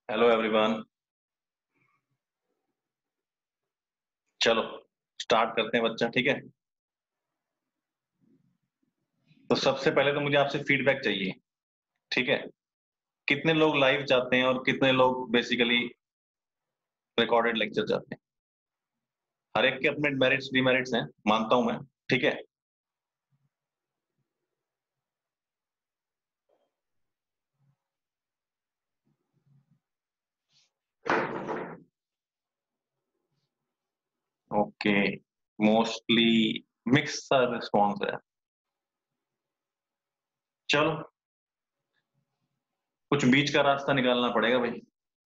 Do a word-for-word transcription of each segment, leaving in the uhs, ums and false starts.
Hello everyone. चलो start करते हैं बच्चा, ठीक है। तो सबसे पहले तो मुझे आपसे फीडबैक चाहिए, ठीक है। कितने लोग लाइव चाहते हैं और कितने लोग बेसिकली रिकॉर्डेड लेक्चर चाहते हैं। हर एक के अपने मेरिट्स डिमेरिट्स हैं, मानता हूं मैं, ठीक है। ओके, मोस्टली मिक्स सा रिस्पॉन्स है। चलो कुछ बीच का रास्ता निकालना पड़ेगा भाई।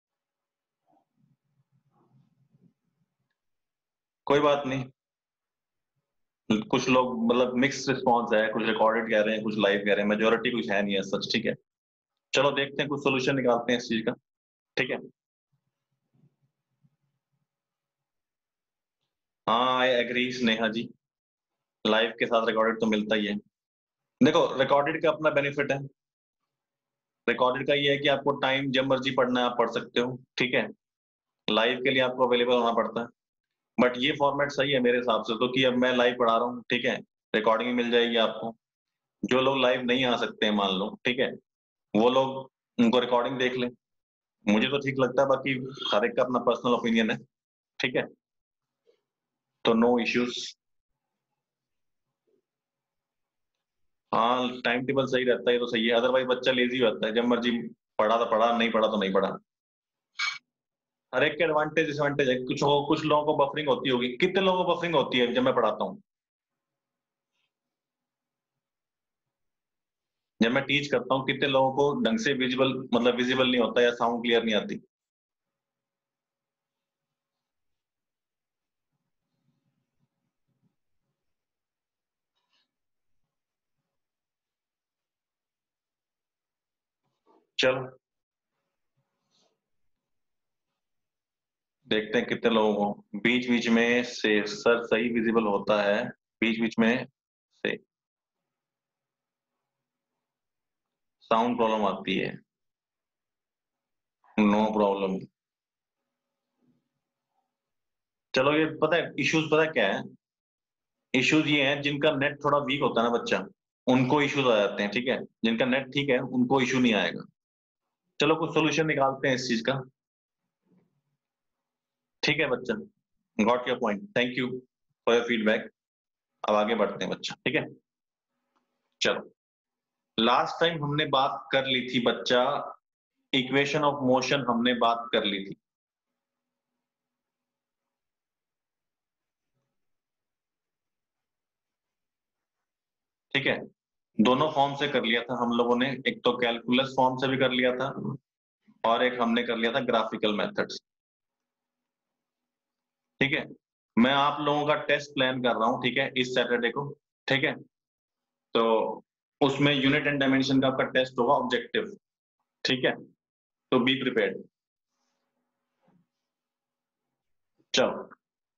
कोई बात नहीं, कुछ लोग मतलब मिक्स रिस्पॉन्स है, कुछ रिकॉर्डेड कह रहे हैं, कुछ लाइव कह रहे हैं, मेजोरिटी कुछ है नहीं है सच, ठीक है। चलो देखते हैं, कुछ सोल्यूशन निकालते हैं इस चीज का, ठीक है। हाँ I agree Sneha ji, live के साथ रिकॉर्डेड तो मिलता ही है। देखो रिकॉर्डेड का अपना बेनिफिट है। रिकॉर्डेड का ये है कि आपको टाइम जब मर्जी पढ़ना है आप पढ़ सकते हो, ठीक है। लाइव के लिए आपको अवेलेबल होना पड़ता है। बट ये फॉर्मेट सही है मेरे हिसाब से, तो कि अब मैं लाइव पढ़ा रहा हूँ, ठीक है। रिकॉर्डिंग मिल जाएगी आपको। जो लोग लाइव नहीं आ सकते हैं मान लो, ठीक है, वो लोग उनको रिकॉर्डिंग देख लें। मुझे तो ठीक लगता है, बाकी हर एक का अपना पर्सनल ओपिनियन है, ठीक है। तो नो इश्यूज। हाँ टाइम टेबल सही रहता है तो सही है, अदरवाइज बच्चा लेजी रहता है, जब मर्जी पढ़ा तो पढ़ा, नहीं पढ़ा तो नहीं पढ़ा। हर एक के एडवांटेज डिसएडवांटेज है। कुछ हो, कुछ लोगों को बफरिंग होती होगी। कितने लोगों को बफरिंग होती है जब मैं पढ़ाता हूँ, जब मैं टीच करता हूँ, कितने लोगों को ढंग से विजुअल मतलब विजिबल नहीं होता या साउंड क्लियर नहीं आती। चलो देखते हैं कितने लोगों को बीच बीच में से सर सही विजिबल होता है, बीच बीच में से साउंड प्रॉब्लम आती है। No problem. चलो ये पता है इश्यूज पता है क्या है। इश्यूज ये हैं जिनका नेट थोड़ा वीक होता है ना बच्चा, उनको इश्यूज आ जाते हैं, ठीक है। जिनका नेट ठीक है उनको इश्यू नहीं आएगा। चलो कुछ सोल्यूशन निकालते हैं इस चीज का, ठीक है बच्चा। Got your point, thank you for your feedback. अब आगे बढ़ते हैं बच्चा, ठीक है। चलो लास्ट टाइम हमने बात कर ली थी बच्चा, इक्वेशन ऑफ मोशन हमने बात कर ली थी, ठीक है। दोनों फॉर्म से कर लिया था हम लोगों ने, एक तो कैलकुलस फॉर्म से भी कर लिया था और एक हमने कर लिया था ग्राफिकल मेथड से, ठीक है। मैं आप लोगों का टेस्ट प्लान कर रहा हूं, ठीक है, इस सैटरडे को, ठीक है। तो उसमें यूनिट एंड डायमेंशन का आपका टेस्ट होगा, ऑब्जेक्टिव, ठीक है। तो बी प्रिपेयर्ड। चलो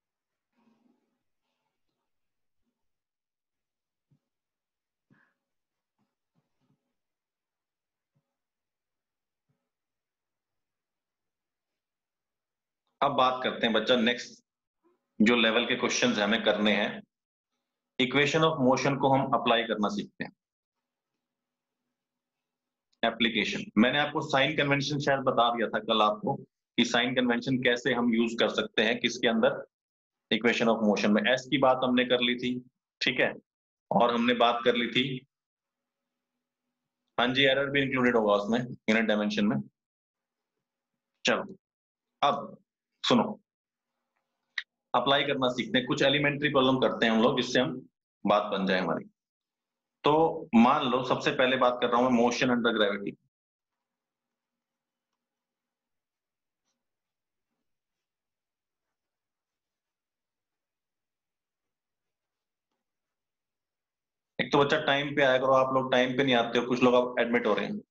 अब बात करते हैं बच्चा नेक्स्ट जो लेवल के क्वेश्चंस हमें करने हैं। इक्वेशन ऑफ मोशन को हम अप्लाई करना सीखते हैं। एप्लीकेशन मैंने आपको साइन कन्वेंशन शायद बता दिया था कल आपको, कि साइन कन्वेंशन कैसे हम यूज कर सकते हैं किसके अंदर, इक्वेशन ऑफ मोशन में। एस की बात हमने कर ली थी, ठीक है। और हमने बात कर ली थी, हाँ जी, एरर भी इंक्लूडेड होगा उसमें यूनिट डायमेंशन में। चलो अब सुनो, अप्लाई करना सीखते हैं, कुछ एलिमेंट्री प्रॉब्लम करते हैं हम लोग जिससे हम बात बन जाए हमारी। तो मान लो सबसे पहले बात कर रहा हूं मैं मोशन अंडर ग्रेविटी। एक तो बच्चा टाइम पे आया करो, आप लोग टाइम पे नहीं आते हो, कुछ लोग अब एडमिट हो रहे हैं।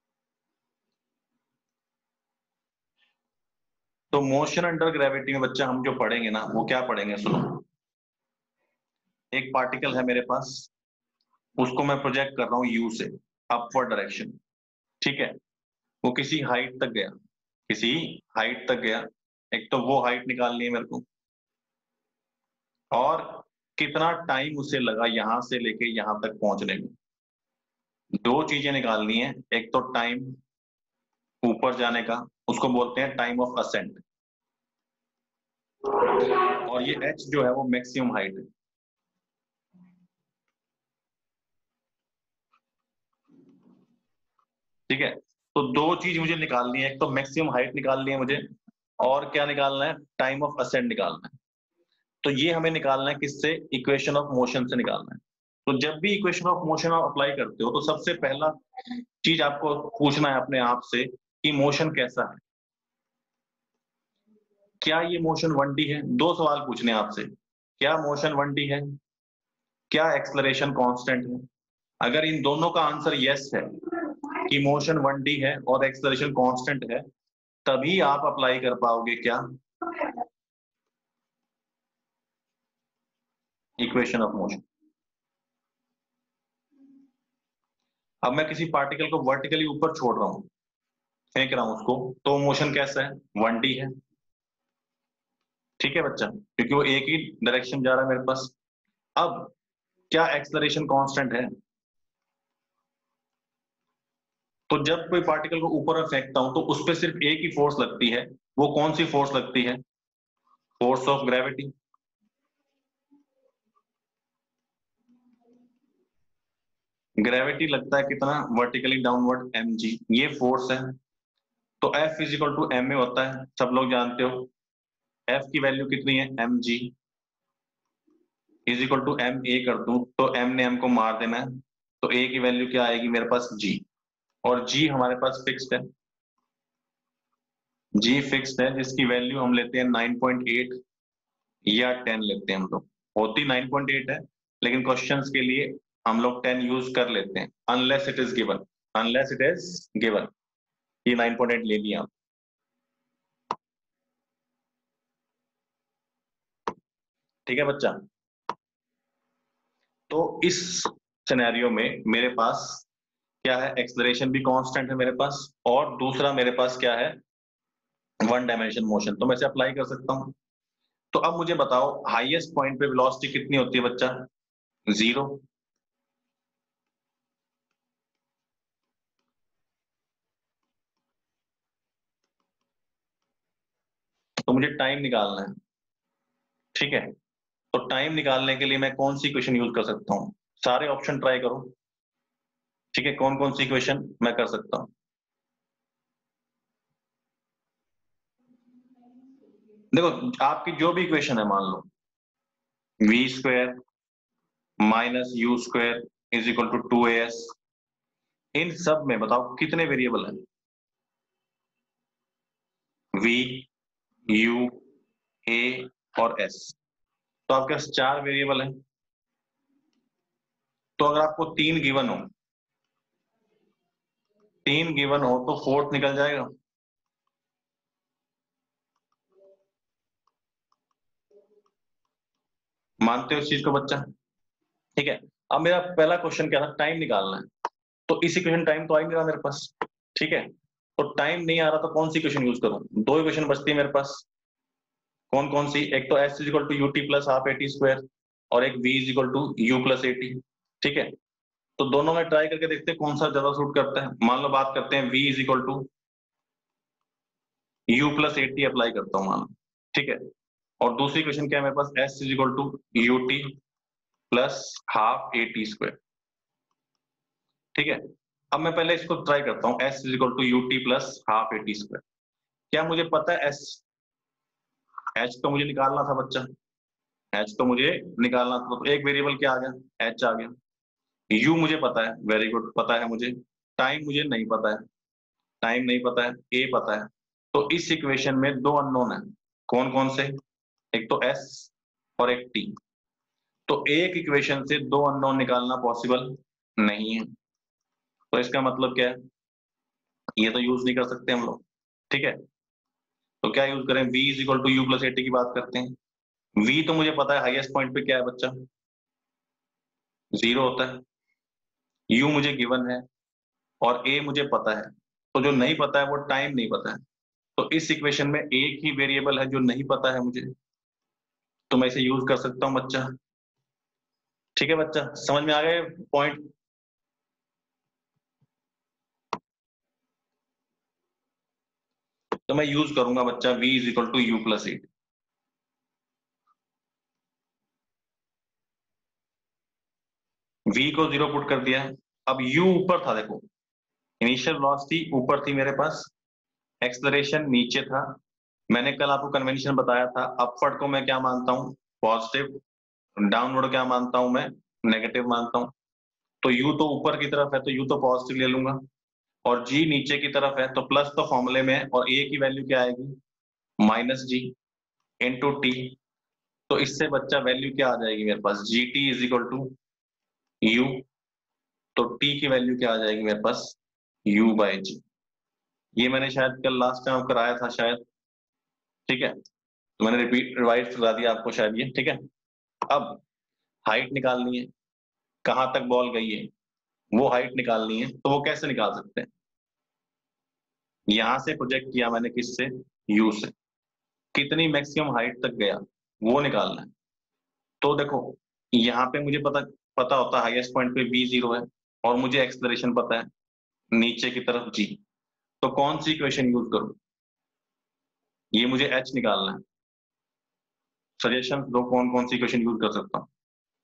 तो मोशन अंडर ग्रेविटी में बच्चा हम जो पढ़ेंगे ना, वो क्या पढ़ेंगे सुनो। एक पार्टिकल है मेरे पास, उसको मैं प्रोजेक्ट कर रहा हूँ यू से अपवर्ड डायरेक्शन, ठीक है। वो किसी हाइट तक गया, किसी हाइट तक गया, एक तो वो हाइट निकालनी है मेरे को, और कितना टाइम उसे लगा यहां से लेके यहां तक पहुंचने में। दो चीजें निकालनी है, एक तो टाइम ऊपर जाने का, उसको बोलते हैं टाइम ऑफ असेंट, और ये एच जो है वो मैक्सिमम हाइट है। ठीक है, तो दो चीज मुझे निकालनी है, एक तो मैक्सिमम हाइट निकालनी है मुझे, और क्या निकालना है, टाइम ऑफ असेंट निकालना है। तो ये हमें निकालना है किससे, इक्वेशन ऑफ मोशन से निकालना है। तो जब भी इक्वेशन ऑफ मोशन आप अप्लाई करते हो तो सबसे पहला चीज आपको पूछना है अपने आप से कि मोशन कैसा है। क्या ये मोशन वन डी है? दो सवाल पूछने हैं आपसे, क्या मोशन वन डी है, क्या एक्सलरेशन कांस्टेंट है? अगर इन दोनों का आंसर यस है कि मोशन वन डी है और एक्सलरेशन कांस्टेंट है, तभी आप अप्लाई कर पाओगे क्या, इक्वेशन ऑफ मोशन। अब मैं किसी पार्टिकल को वर्टिकली ऊपर छोड़ रहा हूं, फेंक रहा हूं उसको, तो मोशन कैसा है, वन डी है। ठीक है बच्चा, क्योंकि वो एक ही डायरेक्शन जा रहा है मेरे पास। अब क्या एक्सलरेशन कांस्टेंट है? तो जब कोई पार्टिकल को ऊपर में फेंकता हूं तो उस पर सिर्फ एक ही फोर्स लगती है, वो कौन सी फोर्स लगती है, फोर्स ऑफ ग्रेविटी। ग्रेविटी लगता है कितना, वर्टिकली डाउनवर्ड एम जी, ये फोर्स है। तो F is equal to M A होता है, सब लोग जानते हो। F की वैल्यू कितनी है, M G is equal to M A कर दूं तो m ने m को मार देना है, तो a की वैल्यू क्या आएगी मेरे पास, g, और g हमारे पास फिक्स्ड है। g फिक्स्ड है, जिसकी वैल्यू हम लेते हैं नाइन पॉइंट एट या टेन लेते हैं हम लोग। होती नाइन पॉइंट एट है, लेकिन क्वेश्चंस के लिए हम लोग टेन यूज कर लेते हैं, unless it is given, unless it is given. ये नाइन पॉइंट एट ले लिया आप। ठीक है बच्चा, तो इस सिनेरियो में मेरे पास क्या है, एक्सलरेशन भी कांस्टेंट है मेरे पास, और दूसरा मेरे पास क्या है, वन डायमेंशन मोशन, तो मैं इसे अप्लाई कर सकता हूं। तो अब मुझे बताओ हाईएस्ट पॉइंट पे वेलोसिटी कितनी होती है बच्चा, जीरो। तो मुझे टाइम निकालना है। ठीक है, तो टाइम निकालने के लिए मैं कौन सी इक्वेशन यूज कर सकता हूँ, सारे ऑप्शन ट्राई करो। ठीक है, कौन कौन सी इक्वेशन मैं कर सकता हूँ। देखो, आपकी जो भी इक्वेशन है, मान लो V square minus U square is equal to two A S, इन सब में बताओ कितने वेरिएबल हैं, वी, यू, ए और एस। तो आपके पास चार वेरिएबल हैं। तो अगर आपको तीन गिवन हो, तीन गिवन हो तो फोर्थ निकल जाएगा। मानते हो इस चीज को बच्चा? ठीक है, अब मेरा पहला क्वेश्चन क्या था, टाइम निकालना है। तो इस इक्वेशन टाइम तो आ ही नहीं रहा मेरे पास। ठीक है, तो टाइम नहीं आ रहा तो कौन सी इक्वेशन यूज करूं, दो इक्वेशन बचती है मेरे पास। कौन कौन सी, एक तो S is equal to U T plus half A T square, और एक V is equal to U plus A T. ठीक है, तो दोनों में ट्राई करके देखते हैं कौन सा ज्यादा सूट करता है। मान लो बात करते हैं V is equal to U plus A T apply करता हूँ मान लो। ठीक है, और दूसरी इक्वेशन क्या है मेरे पास, S is equal to U T plus half A T square. ठीक है, अब मैं पहले इसको ट्राई करता हूँ, S is equal to U T plus half A T square. क्या मुझे पता है एस, एच तो मुझे निकालना था बच्चा, एच तो मुझे निकालना था, तो एक वेरिएबल क्या आ गया, एच आ गया। यू मुझे पता है, वेरी गुड, पता है मुझे। टाइम मुझे नहीं पता है, टाइम नहीं पता है, ए पता है। तो इस इक्वेशन में दो अननोन है, कौन कौन से, एक तो एस और एक टी। तो एक इक्वेशन से दो अननोन निकालना पॉसिबल नहीं है, तो इसका मतलब क्या है, ये तो यूज नहीं कर सकते हम लोग। ठीक है, तो क्या यूज करें, v is equal to U plus A T की बात करते हैं। v तो मुझे पता है हाईएस्ट पॉइंट पे क्या है बच्चा, जीरो होता है। u मुझे गिवन है और a मुझे पता है, तो जो नहीं पता है वो टाइम नहीं पता है। तो इस इक्वेशन में एक ही वेरिएबल है जो नहीं पता है मुझे, तो मैं इसे यूज कर सकता हूं बच्चा। ठीक है बच्चा, समझ में आ गए पॉइंट? तो मैं यूज करूंगा बच्चा v is equal to U plus at. v को जीरो पुट कर दिया। अब u ऊपर था, देखो इनिशियल वेलोसिटी ऊपर थी मेरे पास, एक्सेलरेशन नीचे था। मैंने कल आपको कन्वेंशन बताया था, अपवर्ड को मैं क्या मानता हूँ, पॉजिटिव, डाउनवर्ड क्या मानता हूं मैं, नेगेटिव मानता हूं। तो u तो ऊपर की तरफ है तो u तो पॉजिटिव ले लूंगा, और g नीचे की तरफ है तो प्लस तो फॉर्मूले में है, और a की वैल्यू क्या आएगी, माइनस जी इंटू टी। तो इससे बच्चा वैल्यू क्या आ जाएगी मेरे पास, G T is equal to U. तो t की वैल्यू क्या आ जाएगी मेरे पास, u बाई जी। ये मैंने शायद कल लास्ट टाइम कराया था शायद, ठीक है, तो मैंने रिपीट रिवाइज करा दिया आपको शायद ये, ठीक है। अब हाइट निकालनी है, कहां तक बॉल गई है वो हाइट निकालनी है। तो वो कैसे निकाल सकते हैं, यहां से प्रोजेक्ट किया मैंने किससे, यू से, कितनी मैक्सिमम हाइट तक गया वो निकालना है। तो देखो यहाँ पे मुझे पता पता होता है हाईएस्ट पॉइंट पे v जीरो है, और मुझे एक्सेलरेशन पता है नीचे की तरफ g। तो कौन सी इक्वेशन यूज करूं, ये मुझे h निकालना है। सजेशन दो कौन कौन सी इक्वेशन यूज कर सकता हूं।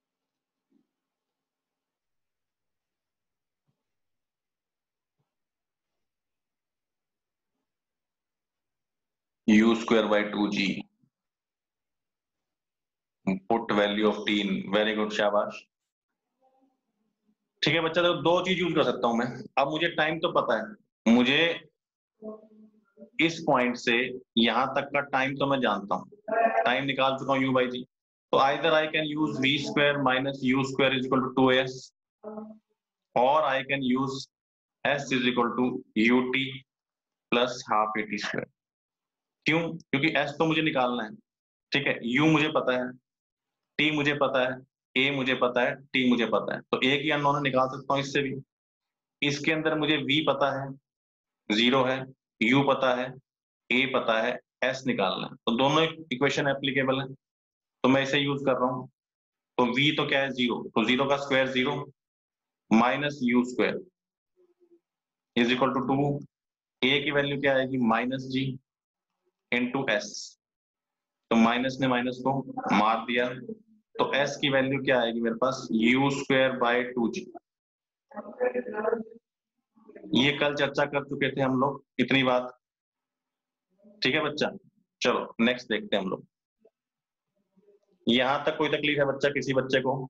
U square by two G, put value of T in, very good, शाबाश। ठीक है बच्चा, तो दो चीज यूज कर सकता हूं मैं। अब मुझे टाइम तो पता है, मुझे इस पॉइंट से यहां तक का टाइम तो मैं जानता हूं, टाइम निकाल चुका हूं यू बाई जी। तो either I can use V square minus U square is equal to two S, और I can use S is equal to U T plus half A T square. क्यों, क्योंकि S तो मुझे निकालना है, ठीक है, यू मुझे पता है, टी मुझे पता है, ए मुझे पता है, टी मुझे पता है, तो एक ही अननोन निकाल सकता हूँ इससे भी। इसके अंदर मुझे वी पता है, जीरो है, यू पता है, ए पता है, एस निकालना है, तो दोनों इक्वेशन एप्लीकेबल है, तो मैं इसे यूज कर रहा हूँ। तो v तो क्या है, जीरो, तो जीरो का square zero, minus U square is equal to two, A की वैल्यू क्या आएगी, माइनस जी इंटू एस। तो माइनस ने माइनस को मार दिया, तो एस की वैल्यू क्या आएगी मेरे पास, U square by two G. ये कल चर्चा कर चुके थे हम लोग इतनी बात, ठीक है बच्चा। चलो नेक्स्ट देखते हैं हम लोग। यहां तक कोई तकलीफ है बच्चा, किसी बच्चे को?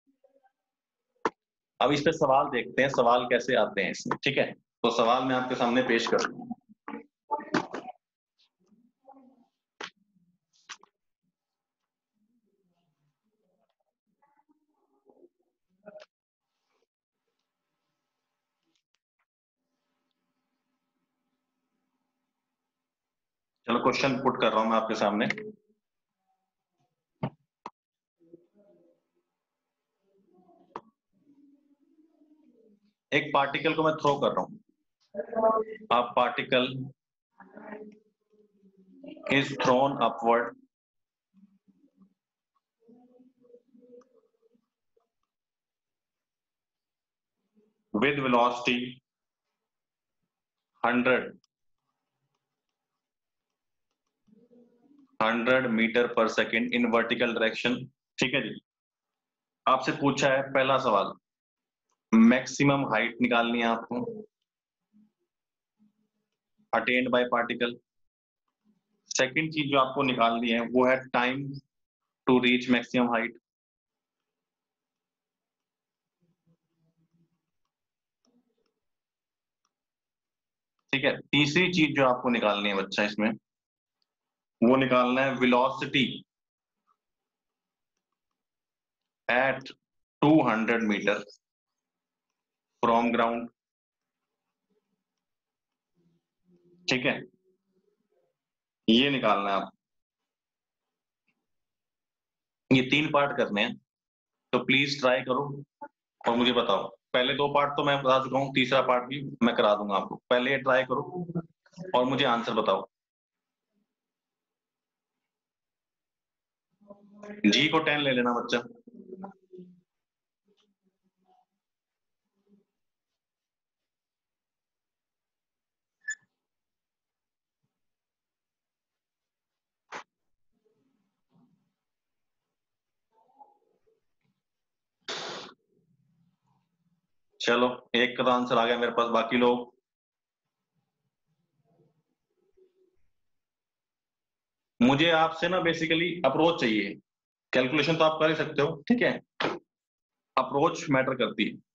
अब इस पे सवाल देखते हैं, सवाल कैसे आते हैं इसमें, ठीक है। तो सवाल मैं आपके सामने पेश करूँ। चलो क्वेश्चन पुट कर रहा हूं मैं आपके सामने। एक पार्टिकल को मैं थ्रो कर रहा हूं, a particle is thrown upward with velocity hundred hundred meter पर सेकेंड इन वर्टिकल डायरेक्शन। ठीक है जी, आपसे पूछा है पहला सवाल, मैक्सिमम हाइट निकालनी है आपको अटेन्ड बाय पार्टिकल। सेकंड चीज जो आपको निकालनी है वो है time to reach maximum height. ठीक है, तीसरी चीज जो आपको निकालनी है बच्चा इसमें, वो निकालना है velocity at two hundred meter from ground. ठीक है, ये निकालना है आप। ये तीन पार्ट करने हैं, तो प्लीज ट्राई करो और मुझे बताओ। पहले दो पार्ट तो मैं बता चुका हूँ, तीसरा पार्ट भी मैं करा दूंगा आपको, पहले ये ट्राई करो और मुझे आंसर बताओ। जी को टेन ले लेना बच्चा। चलो एक का तो आंसर आ गया मेरे पास, बाकी लोग मुझे आपसे ना बेसिकली अप्रोच चाहिए। कैलकुलेशन तो आप कर ही सकते हो, ठीक है, अप्रोच मैटर करती है।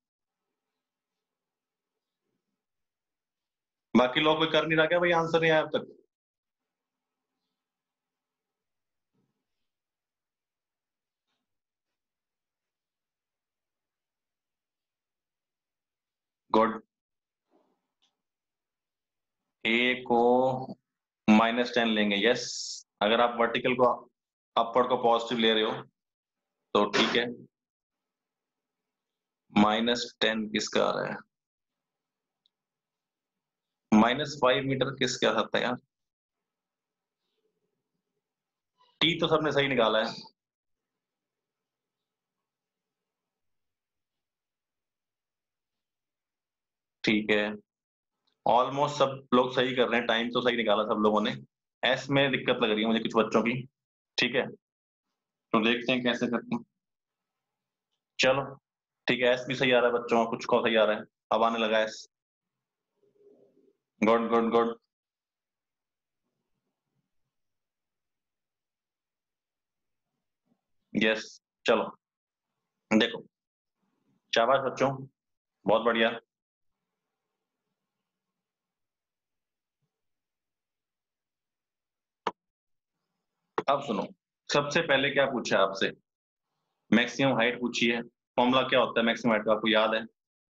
बाकी लोग कोई कर नहीं रहा क्या भाई, आंसर नहीं आया अब तक? गुड। ए को माइनस टेन लेंगे, यस। अगर आप वर्टिकल को अपवर्ड को पॉजिटिव ले रहे हो तो ठीक है। माइनस टेन किसका आ रहा है? माइनस फाइव मीटर किसका आता है यार? टी तो सबने सही निकाला है। ठीक है, ऑलमोस्ट सब लोग सही कर रहे हैं, टाइम तो सही निकाला सब लोगों ने। एस में दिक्कत लग रही है मुझे कुछ बच्चों की। ठीक है, तो देखते हैं कैसे करते हैं। चलो ठीक है, एस भी सही आ रहा है बच्चों का, कुछ को सही आ रहा है। अब आने लगा S. Good good good. Yes. चलो देखो, शाबाश बच्चों, बहुत बढ़िया। अब सुनो, सबसे पहले क्या पूछा है आपसे? मैक्सिमम हाइट पूछी है। फॉर्मूला क्या होता है मैक्सिमम हाइट का, आपको याद है?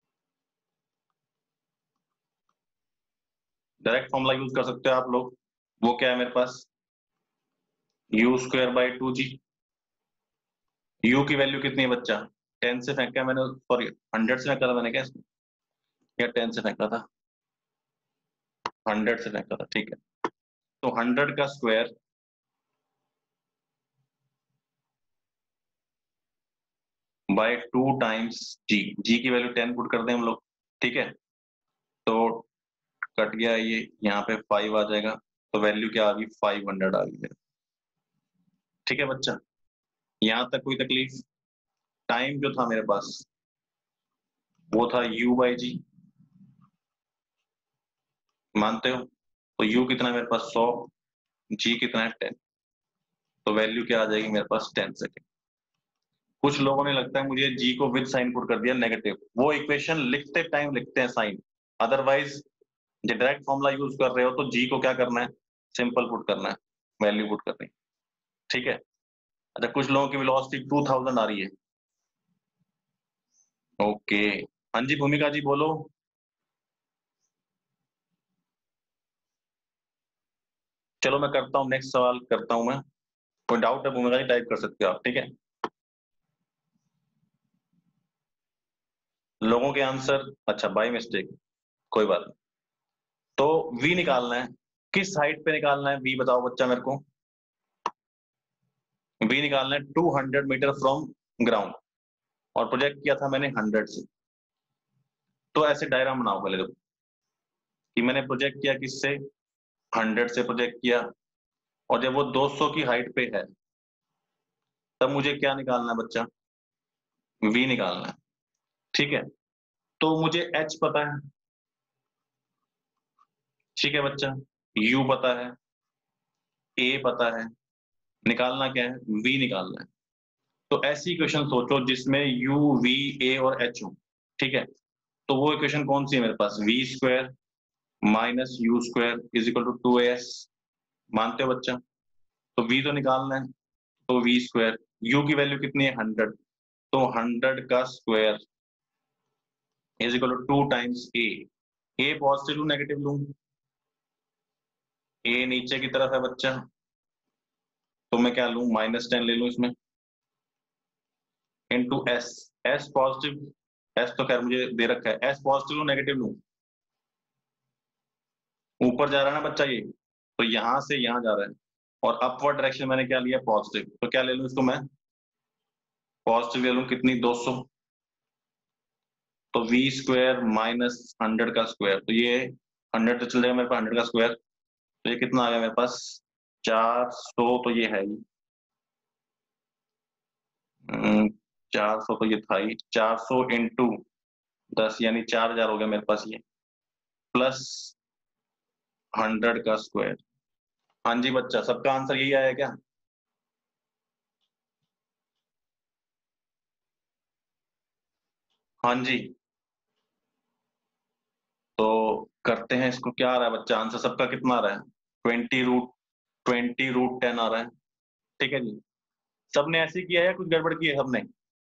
डायरेक्ट फॉर्मूला यूज कर सकते हो आप लोग। वो क्या है मेरे पास? U square by two G. U की वैल्यू कितनी है बच्चा? टेन से फेंका मैंने, सॉरी हंड्रेड से फेंका था मैंने क्या इसमें? या टेन से फेंका था? हंड्रेड से फेंका था, ठीक है। तो हंड्रेड का square by two times G. G की वैल्यू टेन पुट कर दें हम लोग, ठीक है। तो कट गया ये, यहाँ पे फाइव आ जाएगा, तो वैल्यू क्या आ गई? फाइव हंड्रेड आ गई। ठीक है बच्चा, यहाँ तक कोई तकलीफ? टाइम जो था मेरे पास वो था u बाई जी, मानते हो? तो u कितना है मेरे पास? सौ। g कितना है? टेन। तो वैल्यू क्या आ जाएगी मेरे पास? Ten second. कुछ लोगों ने लगता है मुझे g को विद साइन पुट कर दिया नेगेटिव, वो इक्वेशन लिखते टाइम लिखते हैं साइन। अदरवाइज जो डायरेक्ट फॉर्मूला यूज कर रहे हो तो g को क्या करना है? सिंपल पुट करना है, वैल्यू पुट करनी है, ठीक है। अच्छा, कुछ लोगों की वेलोसिटी टू थाउजेंड आ रही है। ओके, हाँ जी भूमिका जी बोलो। चलो मैं करता हूँ, नेक्स्ट सवाल करता हूँ मैं। कोई डाउट है भूमिका जी, टाइप कर सकते हो आप, ठीक है। लोगों के आंसर, अच्छा बाय मिस्टेक, कोई बात नहीं। तो v निकालना है, किस हाइट पे निकालना है v बताओ बच्चा मेरे को। v निकालना है two hundred meter from ground, और प्रोजेक्ट किया था मैंने हंड्रेड से। तो ऐसे डायग्राम बनाओ पहले तो, कि मैंने प्रोजेक्ट किया किससे? हंड्रेड से प्रोजेक्ट किया, और जब वो दो सौ की हाइट पे है तब मुझे क्या निकालना है बच्चा? v निकालना है, ठीक है। तो मुझे h पता है, ठीक है बच्चा, u पता है, a पता है, निकालना क्या है? v निकालना है। तो ऐसी इक्वेशन सोचो जिसमें u, v, a और h हो, ठीक है। तो वो इक्वेशन कौन सी है मेरे पास? V square minus U square is equal to two S. मानते हो बच्चा? तो v तो निकालना है, तो वी स्क्वायर, u की वैल्यू कितनी है? हंड्रेड। तो हंड्रेड का square is equal to two times A. A positive लू नेगेटिव लू? ए नीचे की तरफ है बच्चा, तो मैं क्या लू? माइनस टेन ले लू इसमें, into S. S positive, S तो खैर मुझे दे रखा है, एस पॉजिटिव लू नेगेटिव लू? ऊपर जा रहा है ना बच्चा ये, तो यहां से यहां जा रहा है, और अपवर्ड डायरेक्शन मैंने क्या लिया, पॉजिटिव। तो क्या ले लूं इसको मैं, पॉजिटिव ले लूं, कितनी, दो सौ। तो वी स्क्वायर माइनस हंड्रेड का स्क्वायर, तो ये हंड्रेड तो चल जाएगा मेरे पास, हंड्रेड का स्क्वायर, तो ये कितना आ गया मेरे पास, चार सौ। तो ये है ही चार सौ, तो ये था ही चार सौ इंटू दस, यानी चार हजार हो गया मेरे पास ये, प्लस हंड्रेड का स्क्वायर। हाँ जी बच्चा, सबका आंसर यही आया क्या? हाँ जी। तो करते हैं इसको, क्या आ रहा है बच्चा आंसर सबका, कितना आ रहा है, twenty root twenty root ten आ रहा है। ठीक है जी। सबने ऐसे ही किया है, कुछ गड़बड़ की है सबने?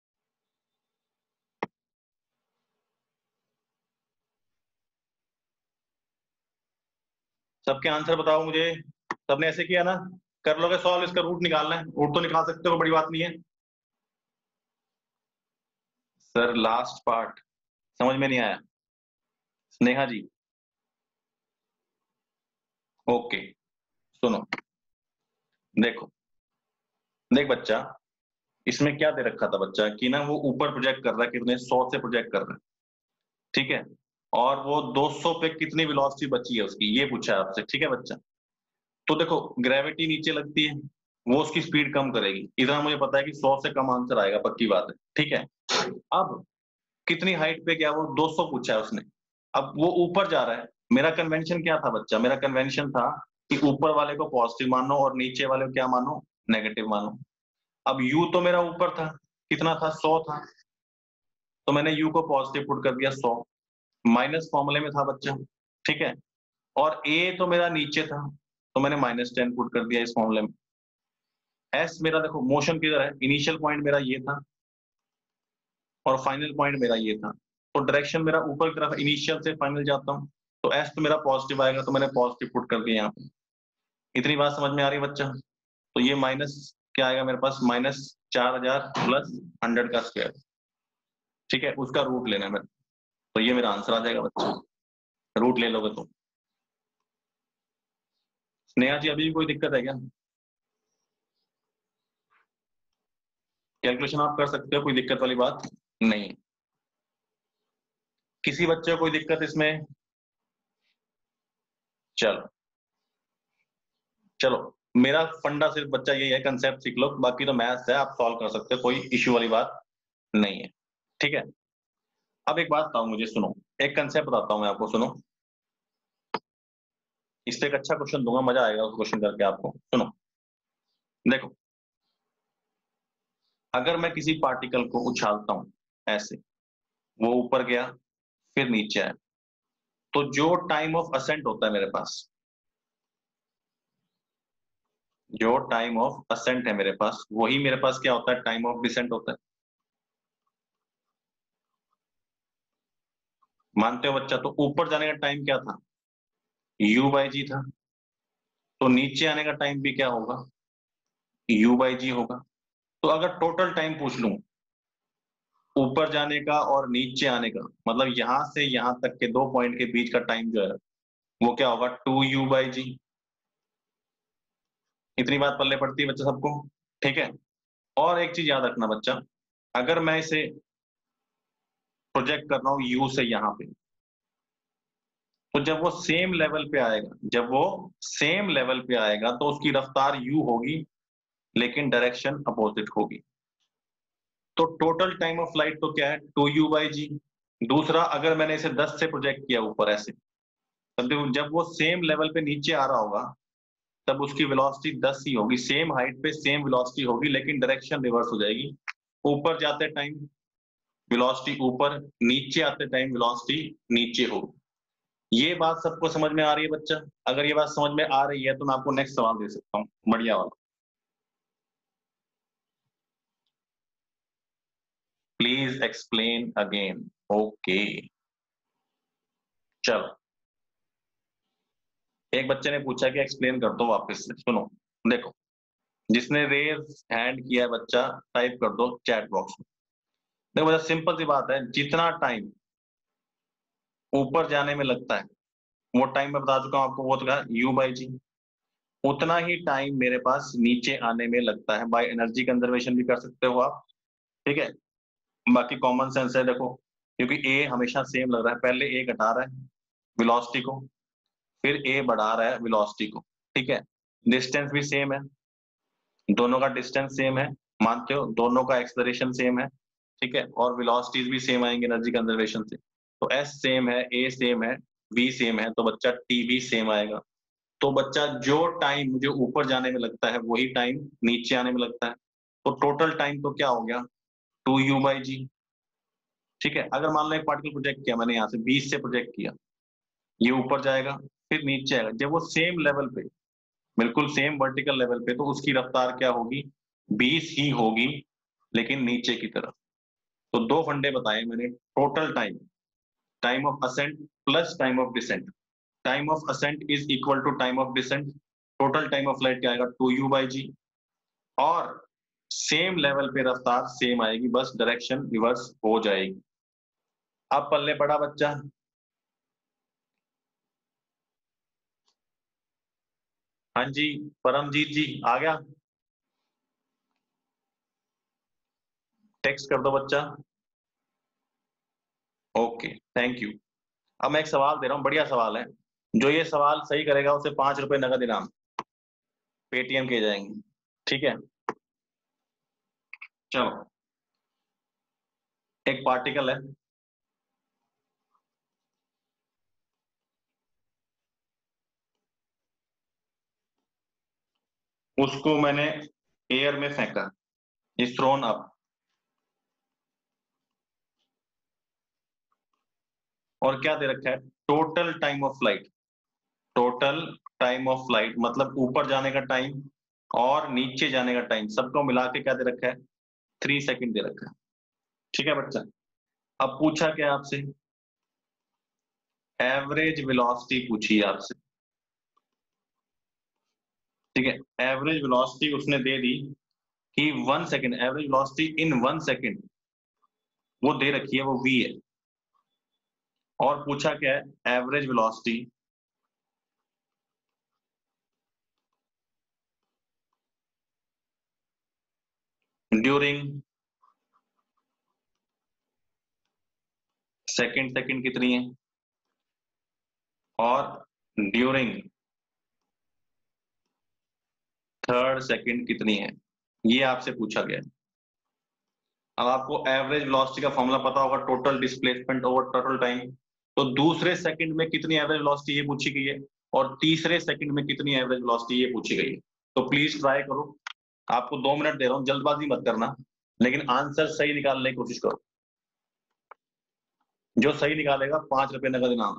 सबके आंसर बताओ मुझे। सबने ऐसे किया ना? कर लोगे सॉल्व, इसका रूट निकालना है, रूट तो निकाल सकते हो, बड़ी बात नहीं है। सर लास्ट पार्ट समझ में नहीं आया। स्नेहा जी, ओके, सुनो, देखो, देख बच्चा, इसमें क्या दे रखा था बच्चा कि ना वो ऊपर प्रोजेक्ट कर रहा है, कितने, सौ से प्रोजेक्ट कर रहा है, ठीक है, और वो दो सौ पे कितनी वेलोसिटी बची है उसकी, ये पूछा है आपसे, ठीक है बच्चा। तो देखो, ग्रेविटी नीचे लगती है, वो उसकी स्पीड कम करेगी, इतना मुझे पता है कि सौ से कम आंसर आएगा, पक्की बात है, ठीक है। अब कितनी हाइट पे गया वो, दो सौ पूछा है उसने। अब वो ऊपर जा रहा है, मेरा कन्वेंशन क्या था बच्चा, मेरा कन्वेंशन था कि ऊपर वाले को पॉजिटिव मानो और नीचे वाले को क्या मानो, नेगेटिव मानो। अब यू तो मेरा ऊपर था, कितना था, सौ था, तो मैंने यू को पॉजिटिव पुट कर दिया सौ, माइनस फॉर्मूले में था बच्चा, ठीक है। और ए तो मेरा नीचे था, तो मैंने माइनस टेन पुट कर दिया इस फॉर्मूले में। एस मेरा देखो मोशन किधर है, इनिशियल पॉइंट मेरा ये था और फाइनल पॉइंट मेरा ये था, तो डायरेक्शन मेरा ऊपर की तरफ, इनिशियल से फाइनल जाता हूँ, तो एस तो मेरा पॉजिटिव आएगा, तो मैंने पॉजिटिव पुट कर दिया यहाँ पे। इतनी बात समझ में आ रही है बच्चा? तो ये माइनस क्या आएगा मेरे पास, माइनस चार हजार प्लस हंड्रेड का स्क्वायर, ठीक है, उसका रूट लेना है मेरे, तो ये मेरा आंसर आ जाएगा बच्चा, रूट ले लोगे तो। स्नेहा जी, अभी भी कोई दिक्कत है क्या? कैलकुलेशन आप कर सकते हो, कोई दिक्कत वाली बात नहीं। किसी बच्चे को कोई दिक्कत इसमें? चलो चलो, मेरा फंडा सिर्फ बच्चा यही है, कंसेप्ट सीख लो, बाकी तो मैथ्स है, आप सॉल्व कर सकते हो, कोई इश्यू वाली बात नहीं है, ठीक है। अब एक बात बताओ मुझे, सुनो, एक कंसेप्ट बताता हूं मैं आपको, सुनो, इस पे एक अच्छा क्वेश्चन दूंगा, मजा आएगा उस क्वेश्चन करके आपको, सुनो, देखो, अगर मैं किसी पार्टिकल को उछालता हूं ऐसे, वो ऊपर गया फिर नीचे आया, तो जो टाइम ऑफ असेंट होता है मेरे पास, जो टाइम ऑफ असेंट है मेरे पास, वही मेरे पास क्या होता है, टाइम ऑफ डिसेंट होता है। मानते हो बच्चा? तो ऊपर जाने का टाइम क्या था, यू बाई जी था, तो नीचे आने का टाइम भी क्या होगा, यू बाई जी होगा। तो अगर टोटल टाइम पूछ लूं ऊपर जाने का और नीचे आने का, मतलब यहां से यहां तक के दो पॉइंट के बीच का टाइम जो है, वो क्या होगा, टू यू बाई जी। इतनी बात पल्ले पड़ती है बच्चा सबको, ठीक है। और एक चीज याद रखना बच्चा, अगर मैं इसे प्रोजेक्ट कर रहा हूं यू से यहां पे, तो जब वो सेम लेवल पे आएगा, जब वो सेम लेवल पे आएगा तो उसकी रफ्तार यू होगी, लेकिन डायरेक्शन अपोजिट होगी। तो टोटल टाइम ऑफ फ्लाइट तो क्या है, टू यू बाई जी। दूसरा, अगर मैंने इसे दस से प्रोजेक्ट किया ऊपर ऐसे, तब जब जब वो सेम लेवल पे नीचे आ रहा होगा, तब उसकी वेलोसिटी दस ही होगी, सेम हाइट पे सेम वेलोसिटी होगी, लेकिन डायरेक्शन रिवर्स हो जाएगी। ऊपर जाते टाइम वेलोसिटी ऊपर, नीचे आते टाइम वेलोसिटी नीचे होगी। ये बात सबको समझ में आ रही है बच्चा? अगर ये बात समझ में आ रही है तो मैं आपको नेक्स्ट सवाल दे सकता हूँ, बढ़िया वाला। Please explain again. ओके, चलो, एक बच्चे ने पूछा कि एक्सप्लेन कर दो वापस से, सुनो, देखो, जिसने रेज हैंड किया है बच्चा, टाइप कर दो चैट बॉक्स में। देखो बच्चा, सिंपल सी बात है, जितना टाइम ऊपर जाने में लगता है, वो टाइम मैं बता चुका हूं आपको, वो तो यू बाई जी। उतना ही टाइम मेरे पास नीचे आने में लगता है। बाय एनर्जी कंजर्वेशन भी कर सकते हो आप, ठीक है। बाकी कॉमन सेंस है, देखो, क्योंकि ए हमेशा सेम लग रहा है, पहले ए घटा रहा है वेलोसिटी को, फिर ए बढ़ा रहा है वेलोसिटी को, ठीक है। डिस्टेंस भी सेम है, दोनों का डिस्टेंस सेम है, मानते हो, दोनों का एक्सेलरेशन सेम है, ठीक है, और वेलोसिटीज भी सेम आएंगे एनर्जी कंजर्वेशन से। तो एस सेम है, ए सेम है, वी सेम है, तो बच्चा टी भी सेम आएगा। तो बच्चा जो टाइम मुझे ऊपर जाने में लगता है वही टाइम नीचे आने में लगता है। तो टोटल टाइम तो क्या हो गया, टू यू बाई जी, ठीक है। अगर मान लो एक पार्टिकल प्रोजेक्ट किया मैंने, यहाँ से बीस से प्रोजेक्ट किया, ये ऊपर जाएगा फिर नीचे आएगा, जब वो सेम लेवल पे, बिल्कुल सेम वर्टिकल लेवल पे, तो उसकी रफ्तार क्या होगी, बीस ही होगी, लेकिन नीचे की तरफ। तो दो फंडे बताए मैंने, total time, time of ascent plus time of descent. Time of ascent is equal to time of descent, total time of flight क्या आएगा, टू यू बाई जी, और सेम लेवल पे रफ्तार सेम आएगी, बस डायरेक्शन रिवर्स हो जाएगी। अब पल्ले पड़ा बच्चा, हाँ जी, परमजीत जी आ गया, टेक्स्ट कर दो बच्चा। Okay, thank you. अब मैं एक सवाल दे रहा हूँ, बढ़िया सवाल है, जो ये सवाल सही करेगा उसे पांच रुपए नगद इनाम पेटीएम किए जाएंगे, ठीक है। चलो, एक पार्टिकल है, उसको मैंने एयर में फेंका, इज थ्रोन अप, और क्या दे रखा है, total time of flight. Total time of flight मतलब ऊपर जाने का टाइम और नीचे जाने का टाइम, सबको मिला के क्या दे रखा है, थ्री सेकंड दे रखा है, ठीक है बच्चा। अब पूछा क्या आपसे, एवरेज वेलोसिटी पूछी है आपसे, ठीक है। एवरेज वेलोसिटी उसने दे दी कि one second, average velocity in one second वो दे रखी है, वो वी है। और पूछा क्या है, average velocity during second, second कितनी है, और ड्यूरिंग थर्ड सेकंड कितनी है, ये आपसे पूछा गया है। अब आपको एवरेज वेलोसिटी का फॉर्मूला पता होगा, total displacement over total time. तो दूसरे सेकंड में कितनी एवरेज वेलोसिटी ये पूछी गई है, और तीसरे सेकंड में कितनी एवरेज वेलोसिटी ये पूछी गई है। तो प्लीज ट्राई करो, आपको दो मिनट दे रहा हूँ, जल्दबाजी मत करना, लेकिन आंसर सही निकालने की कोशिश करो। जो सही निकालेगा पांच रुपए नगद इनाम।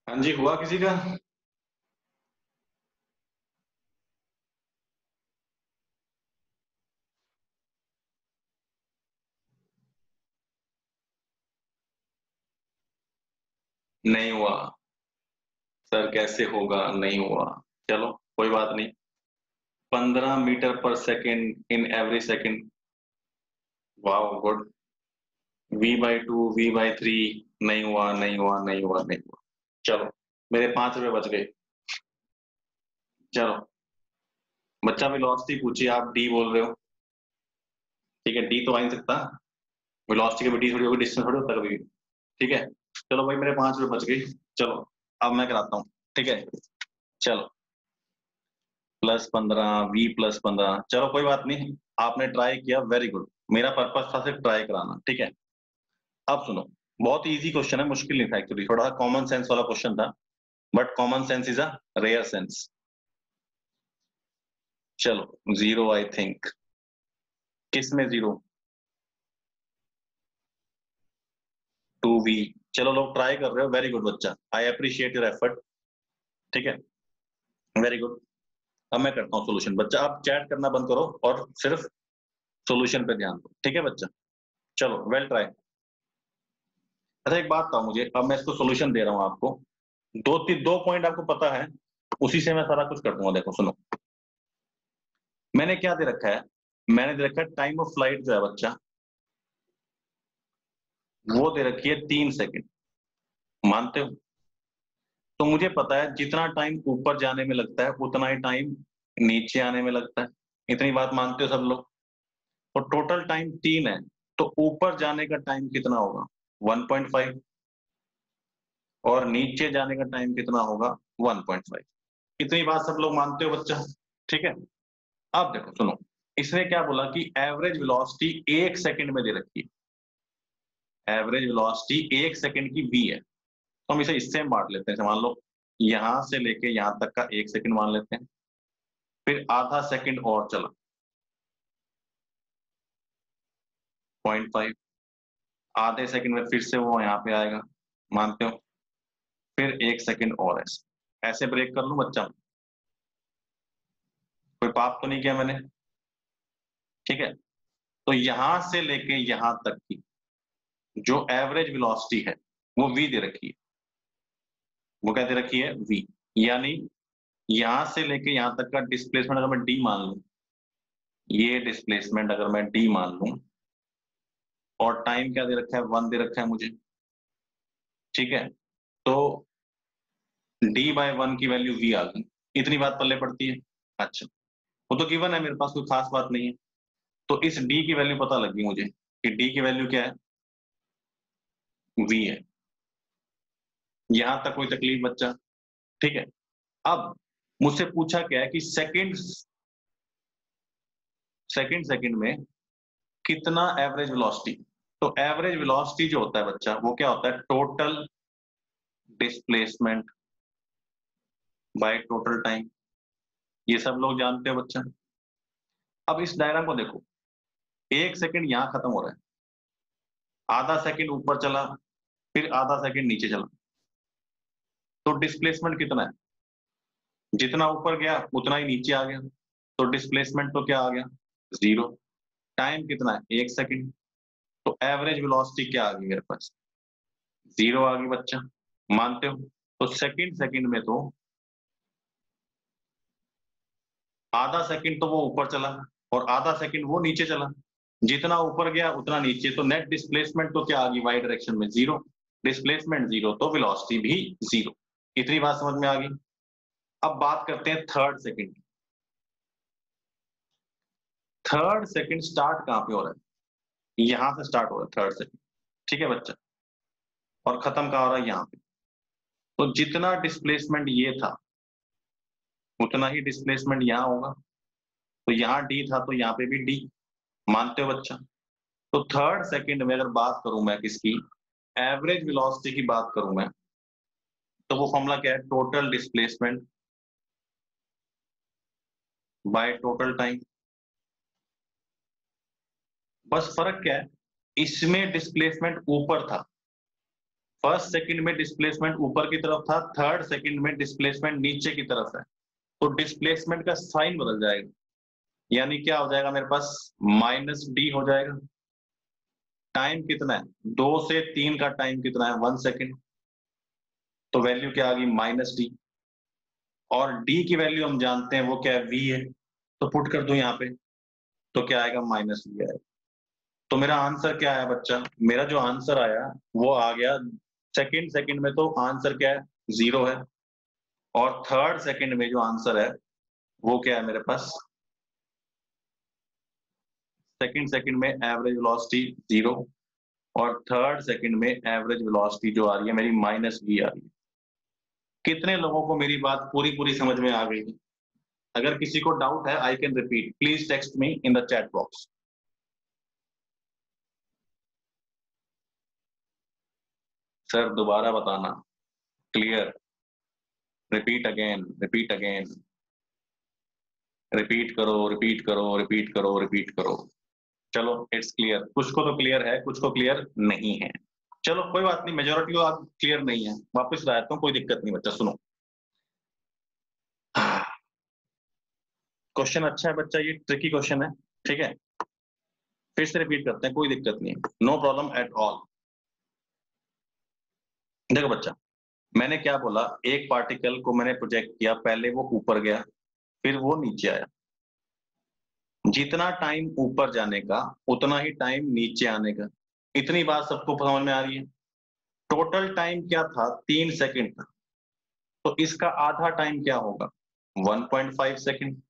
हाँ जी, हुआ किसी का? नहीं हुआ सर, कैसे होगा? नहीं हुआ। चलो कोई बात नहीं। पंद्रह मीटर पर second in every second. Wow good. V by two, V by three. नहीं हुआ, नहीं हुआ, नहीं हुआ, नहीं हुआ। चलो, मेरे पांच रुपए बच गए। चलो, बच्चा वेलोसिटी पूछिए, आप डी बोल रहे हो। ठीक है, डी तो आ नहीं सकता। वेलोसिटी की डी थोड़ी होगी, डिस्टेंस थोड़ी होता कभी। ठीक है, चलो भाई, मेरे पांच रुपए बच गए। चलो, अब मैं कराता हूँ। ठीक है, चलो। प्लस पंद्रह, वी प्लस पंद्रह, चलो कोई बात नहीं। आपने ट्राई किया, वेरी गुड। मेरा पर्पस था सिर्फ ट्राई कराना। ठीक है, अब सुनो। बहुत इजी क्वेश्चन है, मुश्किल नहीं था एक्चुअली, थोड़ा कॉमन सेंस वाला क्वेश्चन था। But common sense is a rare sense. चलो, जीरो आई थिंक। किस में जीरो? To we. चलो, लोग ट्राई कर रहे हो, वेरी गुड बच्चा, आई अप्रिशिएट योर एफर्ट। ठीक है, वेरी गुड। अब मैं करता हूँ सोल्यूशन। बच्चा आप चैट करना बंद करो और सिर्फ सोल्यूशन पे ध्यान दो। ठीक है बच्चा, चलो, वेल ट्राई। अच्छा, एक बात था मुझे, अब मैं इसको सोल्यूशन दे रहा हूँ आपको। दो तीन दो पॉइंट आपको पता है, उसी से मैं सारा कुछ कर दूंगा। देखो सुनो, मैंने क्या दे रखा है? मैंने दे रखा है टाइम ऑफ फ्लाइट जो है बच्चा, वो दे रखी है तीन सेकंड। मानते हो? तो मुझे पता है जितना टाइम ऊपर जाने में लगता है उतना ही टाइम नीचे आने में लगता है। इतनी बात मानते हो सब लोग? और टोटल टाइम तीन है, तो ऊपर जाने का टाइम कितना होगा? One point five. और नीचे जाने का टाइम कितना होगा? One point five. इतनी बात सब लोग मानते हो बच्चा? ठीक है, अब देखो सुनो। इसने क्या बोला कि एवरेज वेलोसिटी एक सेकंड में दे रखी है। एवरेज वेलोसिटी एक सेकंड की वी है, तो हम इसे इससे बांट लेते हैं। मान लो यहां से लेके यहां तक का एक सेकंड मान लेते हैं, फिर आधा सेकंड और चला, पॉइंट फाइव। आधे सेकंड में फिर से वो यहाँ पे आएगा, मानते हो? फिर एक सेकंड और ऐसे ऐसे ब्रेक कर लूं बच्चा? कोई पाप तो नहीं किया मैंने? ठीक है, तो यहां से लेके यहां तक की जो एवरेज वेलोसिटी है वो वी दे रखी है। वो क्या दे रखी है? वी। यानी यहां से लेके यहां तक का डिस्प्लेसमेंट अगर मैं डी मान लूं, ये डिस्प्लेसमेंट अगर मैं डी मान लूं, और टाइम क्या दे रखा है? वन दे रखा है मुझे। ठीक है, तो डी बाय वन की वैल्यू वी आ गई। इतनी बात पल्ले पड़ती है। अच्छा, वो तो गिवन है मेरे पास, कोई खास बात नहीं है। तो इस डी की वैल्यू पता लग गई मुझे कि डी की वैल्यू क्या है? वी है। यहां तक कोई तकलीफ बच्चा? ठीक है, अब मुझसे पूछा क्या है कि सेकंड सेकंड सेकंड में कितना एवरेज वेलोसिटी। तो एवरेज वेलोसिटी जो होता है बच्चा, वो क्या होता है? Total displacement by total time. ये सब लोग जानते हो बच्चा। अब इस डायग्राम को देखो, एक सेकंड यहां खत्म हो रहा है, आधा सेकंड ऊपर चला, फिर आधा सेकंड नीचे चला। तो डिस्प्लेसमेंट कितना है? जितना ऊपर गया उतना ही नीचे आ गया, तो डिस्प्लेसमेंट तो क्या आ गया? जीरो। टाइम कितना है? एक सेकंड। तो एवरेज वेलोसिटी क्या आ गई मेरे पास? जीरो आ गई बच्चा। मानते हो? तो सेकंड सेकंड में तो आधा सेकंड तो वो ऊपर चला और आधा सेकंड वो नीचे चला। जितना ऊपर गया उतना नीचे, तो नेट डिस्प्लेसमेंट तो क्या आ गई? वाई डायरेक्शन में जीरो। डिस्प्लेसमेंट जीरो तो वेलोसिटी भी जीरो। इतनी बात समझ में आ गई। अब बात करते हैं third second. Third second start कहां पे हो रहा है? यहां से स्टार्ट हो रहा है थर्ड सेकंड। ठीक है बच्चा, और खत्म कहां हो रहा है? यहाँ पे। तो जितना डिस्प्लेसमेंट ये था उतना ही डिस्प्लेसमेंट यहाँ होगा। तो यहाँ डी था तो यहाँ पे भी डी। मानते हो बच्चा? तो थर्ड सेकंड में अगर बात करूं मैं किसकी, एवरेज वेलोसिटी की बात करूं मैं, तो वो फॉर्मूला क्या है? Total displacement by total time. बस फर्क क्या है? इसमें डिस्प्लेसमेंट ऊपर था, फर्स्ट सेकंड में डिस्प्लेसमेंट ऊपर की तरफ था, थर्ड सेकंड में डिस्प्लेसमेंट नीचे की तरफ है, तो डिस्प्लेसमेंट का साइन बदल जाएगा, यानी क्या हो जाएगा मेरे पास, माइनस डी हो जाएगा। टाइम कितना है, दो से तीन का टाइम कितना है, वन सेकेंड, तो वैल्यू क्या आ गई, माइनस डी। और डी की वैल्यू हम जानते हैं वो क्या है, वी है, तो पुट कर दो यहाँ पे, तो क्या आएगा, माइनस वी आएगा। तो मेरा आंसर क्या आया बच्चा, मेरा जो आंसर आया वो आ गया, सेकंड सेकंड में तो आंसर क्या है, जीरो है, और थर्ड सेकंड में जो आंसर है वो क्या है मेरे पास, सेकंड सेकंड में एवरेज वेलोसिटी जीरो, और थर्ड सेकंड में एवरेज वेलोसिटी जो आ रही है मेरी माइनस वी आ रही है। कितने लोगों को मेरी बात पूरी पूरी समझ में आ गई? अगर किसी को डाउट है, I can repeat, please text me in the chat box. Sir दोबारा बताना, clear, repeat again, repeat again, repeat करो, रिपीट करो, रिपीट करो, रिपीट करो। चलो इट्स क्लियर, कुछ को तो क्लियर है, कुछ को क्लियर नहीं है। चलो कोई बात नहीं, मेजोरिटी को आप क्लियर नहीं है, वापस लाता हूँ, कोई दिक्कत नहीं बच्चा, सुनो। क्वेश्चन अच्छा है बच्चा, ये ट्रिकी क्वेश्चन है, ठीक है, फिर से रिपीट करते हैं, कोई दिक्कत नहीं है, नो प्रॉब्लम एट ऑल। देखो बच्चा, मैंने क्या बोला, एक पार्टिकल को मैंने प्रोजेक्ट किया, पहले वो ऊपर गया, फिर वो नीचे आया। जितना टाइम ऊपर जाने का उतना ही टाइम नीचे आने का, इतनी बात सबको समझ में आ रही है। टोटल टाइम क्या था, तीन सेकंड था, तो इसका आधा टाइम क्या होगा, वन पॉइंट फाइव सेकंड।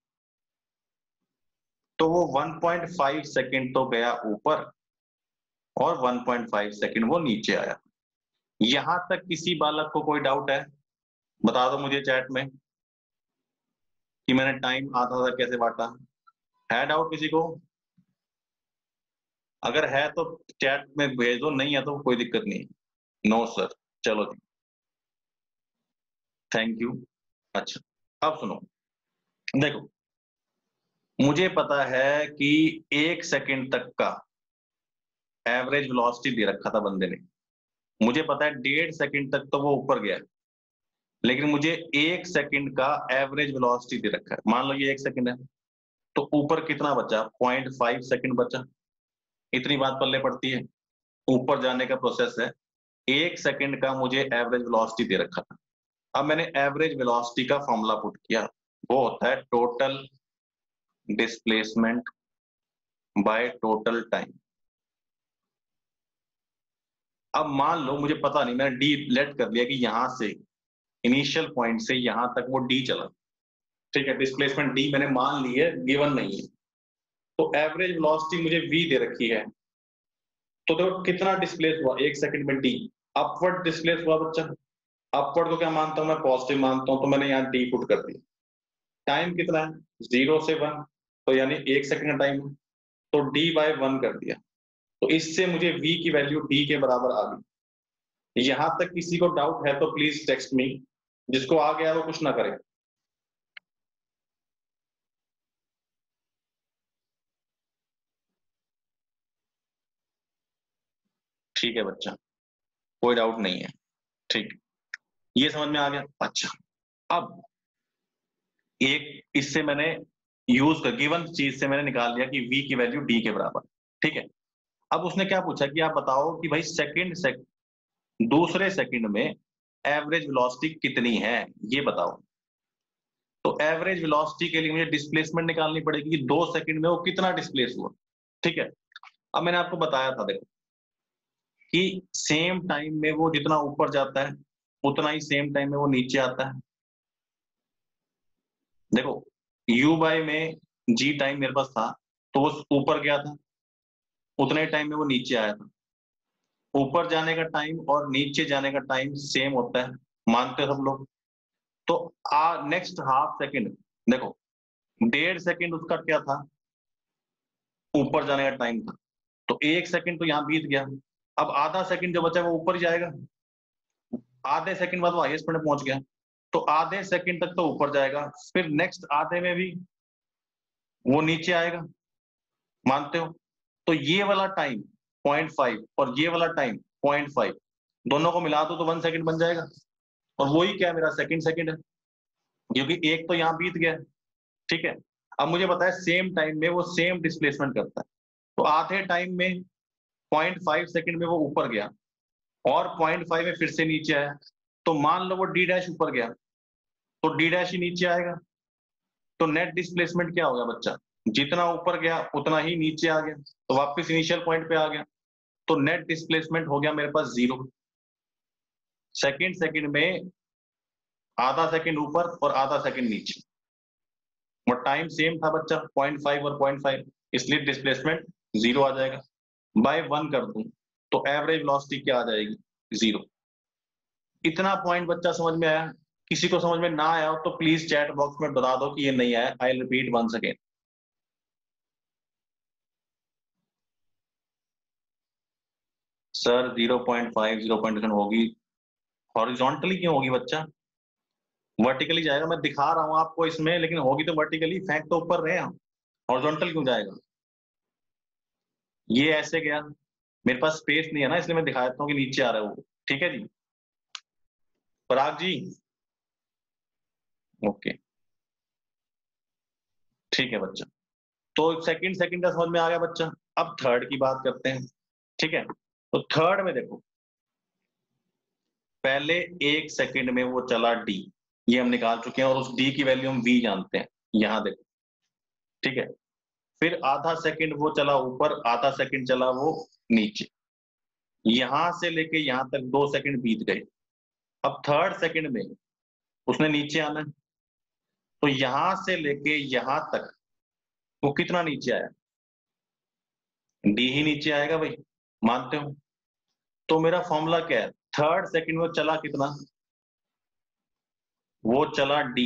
तो वो वन पॉइंट फाइव सेकंड तो गया ऊपर, और वन पॉइंट फाइव सेकंड वो नीचे आया। यहां तक किसी बालक को कोई डाउट है, बता दो मुझे चैट में कि मैंने टाइम आधा आधा कैसे बांटा। है डाउट किसी को? अगर है तो चैट में भेज दो, नहीं है तो कोई दिक्कत नहीं। नो सर, चलो जी, थैंक यू। अच्छा, अब सुनो, देखो, मुझे पता है कि एक सेकंड तक का एवरेज वेलोसिटी दे रखा था बंदे ने, मुझे पता है डेढ़ सेकंड तक तो वो ऊपर गया, लेकिन मुझे एक सेकंड का एवरेज वेलोसिटी दे रखा है। मान लो ये एक सेकंड है, तो ऊपर कितना बचा, पॉइंट फाइव सेकंड बचा। इतनी बात पल्ले पड़ती है, ऊपर जाने का प्रोसेस है, एक सेकंड का मुझे एवरेज वेलोसिटी दे रखा था। अब मैंने एवरेज वेलोसिटी का फॉर्मूला पुट किया, वो होता है total displacement by total time. अब मान लो मुझे पता नहीं, मैंने डी लेट कर लिया कि यहां से इनिशियल पॉइंट से यहां तक वो डी चला, ठीक है, डिस्प्लेसमेंट डी मैंने मान ली है, गिवन नहीं है, तो एवरेज वेलोसिटी मुझे वी दे रखी है। तो देखो कितना डिस्प्लेस हुआ एक सेकंड में, डी अपवर्ड डिस्प्लेस हुआ बच्चा। अपवर्ड को क्या मानता हूं मैं, पॉजिटिव मानता हूं, तो मैंने यहाँ डी पुट कर दिया। टाइम कितना है, जीरो से वन, तो यानी एक सेकंड का टाइम है, तो डी बाय वन कर दिया, तो इससे मुझे v की वैल्यू d के बराबर आ गई। यहां तक किसी को डाउट है तो प्लीज टेक्स्ट मी, जिसको आ गया वो कुछ ना करे। ठीक है बच्चा, कोई डाउट नहीं है, ठीक, ये समझ में आ गया। अच्छा, अब एक इससे मैंने यूज कर गिवन चीज से मैंने निकाल लिया कि v की वैल्यू d के बराबर, ठीक है। अब उसने क्या पूछा कि आप बताओ कि भाई सेकंड से दूसरे सेकंड में एवरेज वेलोसिटी कितनी है, ये बताओ। तो एवरेज वेलोसिटी के लिए मुझे डिस्प्लेसमेंट निकालनी पड़ेगी कि दो सेकंड में वो कितना डिस्प्लेस हुआ, ठीक है। अब मैंने आपको बताया था, देखो, कि सेम टाइम में वो जितना ऊपर जाता है उतना ही सेम टाइम में वो नीचे आता है। देखो, u बाय में g टाइम मेरे पास था, तो वो ऊपर गया था, उतने टाइम में वो नीचे आया था। ऊपर जाने का टाइम और नीचे जाने का टाइम सेम होता है, मानते हो सब लोग? तो आ नेक्स्ट हाफ सेकंड, देखो, डेढ़ सेकंड उसका क्या था, ऊपर जाने का टाइम था, तो एक सेकंड तो यहाँ बीत गया। अब आधा सेकंड जो बचा वो ऊपर ही जाएगा, आधे सेकंड बाद वो हाईएस्ट पॉइंट पहुंच गया, तो आधे सेकंड तक तो ऊपर जाएगा, फिर नेक्स्ट आधे में भी वो नीचे आएगा, मानते हो? तो ये वाला टाइम पॉइंट फाइव और ये वाला टाइम पॉइंट फाइव, दोनों को मिला दो तो वन सेकंड बन जाएगा, और वही क्या मेरा सेकंड सेकंड है, क्योंकि एक तो यहाँ बीत गया, ठीक है। अब मुझे पता है सेम टाइम में वो सेम डिस्प्लेसमेंट करता है, तो आधे टाइम में पॉइंट फाइव सेकंड में वो ऊपर गया और पॉइंट फाइव में फिर से नीचे आया, तो मान लो वो डी डैश ऊपर गया तो डी डैश ही नीचे आएगा, तो नेट डिस्प्लेसमेंट क्या हो गया बच्चा, जितना ऊपर गया उतना ही नीचे आ गया, तो वापस इनिशियल पॉइंट पे आ गया, तो नेट डिस्प्लेसमेंट हो गया मेरे पास जीरो। सेकंड सेकंड में आधा सेकंड ऊपर और आधा सेकंड नीचे, और टाइम सेम था बच्चा पॉइंट फाइव और पॉइंट फाइव, इसलिए डिस्प्लेसमेंट जीरो आ जाएगा। बाय वन कर दूं तो एवरेज वेलोसिटी क्या आ जाएगी, जीरो। इतना पॉइंट बच्चा समझ में आया? किसी को समझ में ना आया हो तो प्लीज चैट बॉक्स में बता दो कि ये नहीं आया। I repeat once again. Sir zero point five zero point होगी, हॉरिजॉन्टली क्यों होगी बच्चा, वर्टिकली जाएगा। मैं दिखा रहा हूं आपको इसमें, लेकिन होगी तो वर्टिकली, फैक्ट तो ऊपर रहे हम, हॉरिजॉन्टल क्यों जाएगा? ये ऐसे गया, मेरे पास स्पेस नहीं है ना, इसलिए मैं दिखा देता हूँ कि नीचे आ रहा है वो। ठीक है जी, पराग जी, ओके ठीक है बच्चा। तो सेकंड सेकंड का समझ में आ गया बच्चा। अब थर्ड की बात करते हैं, ठीक है। तो थर्ड में देखो, पहले एक सेकंड में वो चला डी, ये हम निकाल चुके हैं, और उस डी की वैल्यू हम वी जानते हैं, यहां देखो, ठीक है। फिर आधा सेकंड वो चला ऊपर, आधा सेकंड चला वो नीचे, यहां से लेके यहां तक दो सेकंड बीत गए। अब थर्ड सेकंड में उसने नीचे आना है, तो यहां से लेके यहां तक वो कितना नीचे आया, डी ही नीचे आएगा भाई, मानते हो? तो मेरा फॉर्मूला क्या है, थर्ड सेकंड में चला कितना, वो चला डी,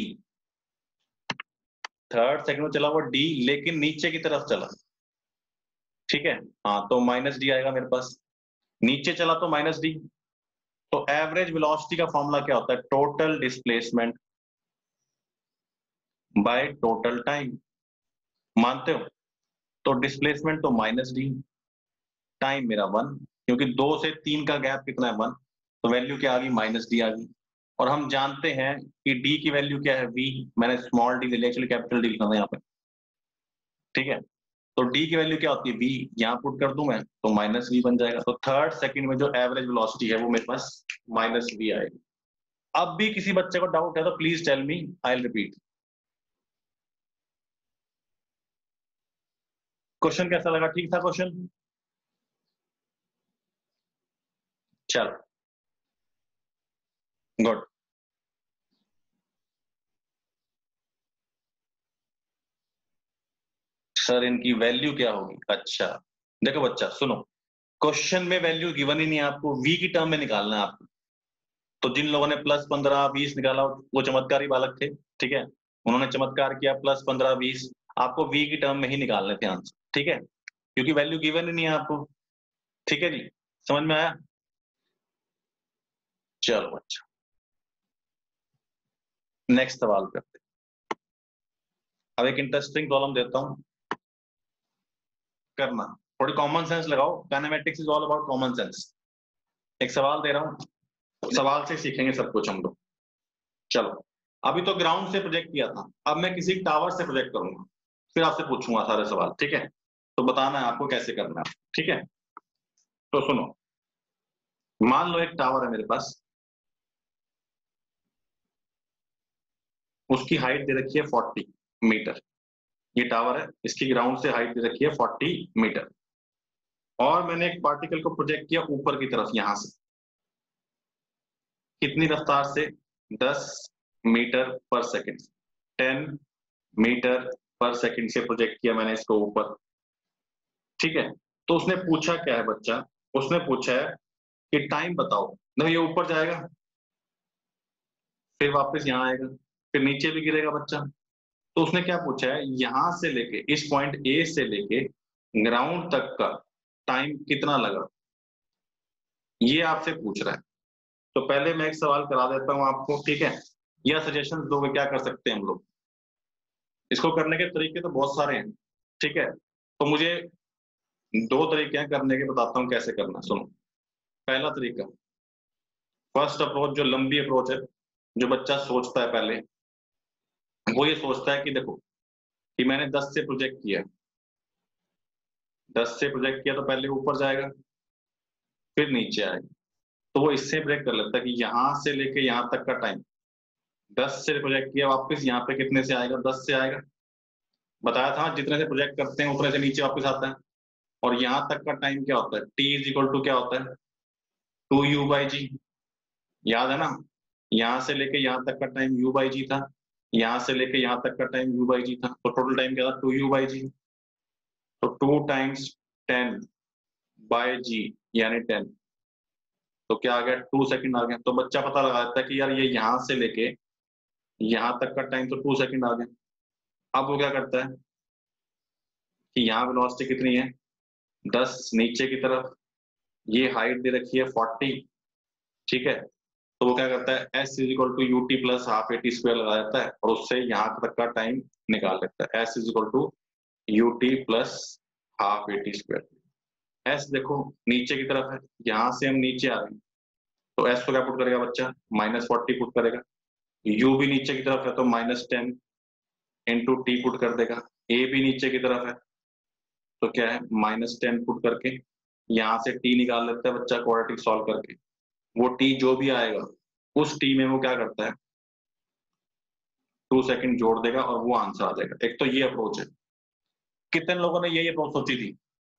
थर्ड सेकंड में चला वो डी, लेकिन नीचे की तरफ चला, ठीक है। हाँ, तो माइनस डी आएगा मेरे पास, नीचे चला तो माइनस डी। तो एवरेज वेलोसिटी का फॉर्मूला क्या होता है, total displacement by total time, मानते हो? तो डिस्प्लेसमेंट तो माइनस डी, टाइम मेरा वन, क्योंकि दो से तीन का गैप कितना है, वन, तो वैल्यू क्या आ गई, माइनस डी आ गई। और हम जानते हैं कि डी की वैल्यू क्या है, वी, मैंने स्मॉल डी ले लिया, एक्चुअली कैपिटल डी लिखा था यहाँ पे, ठीक है। तो डी की वैल्यू क्या होती है, वी, यहाँ पुट कर दूं मैं तो माइनस वी बन जाएगा। तो थर्ड सेकंड में जो एवरेज वेलोसिटी है वो मेरे पास माइनस वी आएगी। अब भी किसी बच्चे को डाउट है तो please tell me, I will repeat. Question कैसा लगा, ठीक था क्वेश्चन? चलो गुड। सर इनकी वैल्यू क्या होगी, अच्छा देखो बच्चा सुनो, क्वेश्चन में वैल्यू गिवन ही नहीं है आपको, वी की टर्म में निकालना है आपको। तो जिन लोगों ने प्लस पंद्रह बीस निकाला वो चमत्कारी बालक थे, ठीक है, उन्होंने चमत्कार किया, प्लस पंद्रह बीस, आपको वी की टर्म में ही निकालने थे आंसर, ठीक है, क्योंकि वैल्यू गिवन ही नहीं है आपको। ठीक है जी, समझ में आया? चलो अच्छा, नेक्स्ट सवाल करते हैं। अब एक इंटरेस्टिंग प्रॉब्लम देता हूं, करना, थोड़ी कॉमन सेंस लगाओ, kinematics is all about common sense. एक सवाल दे रहा हूं, सवाल से सीखेंगे सब कुछ हम लोग। चलो, अभी तो ग्राउंड से प्रोजेक्ट किया था, अब मैं किसी टावर से प्रोजेक्ट करूंगा, फिर आपसे पूछूंगा सारे सवाल, ठीक है? तो बताना है आपको कैसे करना है, ठीक है? तो सुनो, मान लो एक टावर है मेरे पास, उसकी हाइट दे रखी है फोर्टी मीटर, ये टावर है, इसकी ग्राउंड से हाइट दे रखी है फोर्टी मीटर, और मैंने एक पार्टिकल को प्रोजेक्ट किया ऊपर की तरफ यहां से, कितनी रफ्तार से, दस metre per second, ten metre per second से प्रोजेक्ट किया मैंने इसको ऊपर, ठीक है। तो उसने पूछा क्या है बच्चा, उसने पूछा है कि टाइम बताओ, नहीं ये ऊपर जाएगा, फिर वापस यहाँ आएगा, फिर नीचे भी गिरेगा बच्चा। तो उसने क्या पूछा है, यहां से लेके इस पॉइंट ए से लेके ग्राउंड तक का टाइम कितना लगा, ये आपसे पूछ रहा है। तो पहले मैं एक सवाल करा देता हूं आपको, ठीक है, या सजेशन दोगे क्या कर सकते हैं हम लोग? इसको करने के तरीके तो बहुत सारे हैं, ठीक है, तो मुझे दो तरीके हैं करने के, बताता हूं कैसे करना, सुनो। पहला तरीका, फर्स्ट अप्रोच जो लंबी अप्रोच है, जो बच्चा सोचता है पहले, वो ये सोचता है कि देखो कि मैंने दस से प्रोजेक्ट किया, दस से प्रोजेक्ट किया तो पहले ऊपर जाएगा, फिर नीचे आएगा। तो वो इससे ब्रेक कर लेता है कि यहाँ से लेके यहाँ तक का टाइम, दस से प्रोजेक्ट किया, वापस यहाँ पे कितने से आएगा, दस से आएगा। बताया था जितने से प्रोजेक्ट करते हैं उतने से नीचे वापस आता है। और यहाँ तक का टाइम क्या होता है, टी इज इक्वल टू क्या होता है, टू यू बाई जी। याद है ना, यहाँ से लेके यहाँ तक का टाइम यू बाई जी था, यहाँ से लेके यहाँ तक का टाइम यू बाई जी था, तो टोटल टाइम क्या था, टू यू बाई जी। तो two times ten by g यानी टेन, तो क्या आ गया, टू सेकंड आ गया। तो बच्चा पता लगा देता है कि यार ये यहाँ से लेके यहाँ तक का टाइम तो टू सेकंड आ गया। अब वो क्या करता है कि यहाँ वेलोसिटी कितनी है, दस नीचे की तरफ, ये हाइट दे रखी है फोर्टी, ठीक है। तो वो क्या करता है, s is equal to U T plus half A T square लगा देता है और उससे यहाँ तक का टाइम निकाल लेता है। S is equal to U T plus half A T square. S देखो नीचे की तरफ है, यहाँ से हम नीचे आ रहे हैं, तो एस को क्या पुट करेगा बच्चा, माइनस फोर्टी पुट करेगा। यू भी नीचे की तरफ है तो minus ten into t put कर देगा। ए भी नीचे की तरफ है तो क्या है, माइनस टेन पुट करके यहाँ से टी निकाल लेता है बच्चा क्वाड्रेटिक सॉल्व करके। वो टी जो भी आएगा उस टी में वो क्या करता है, टू सेकंड जोड़ देगा और वो आंसर आ जाएगा। एक तो ये अप्रोच है। कितने लोगों ने यही अप्रोच सोची थी,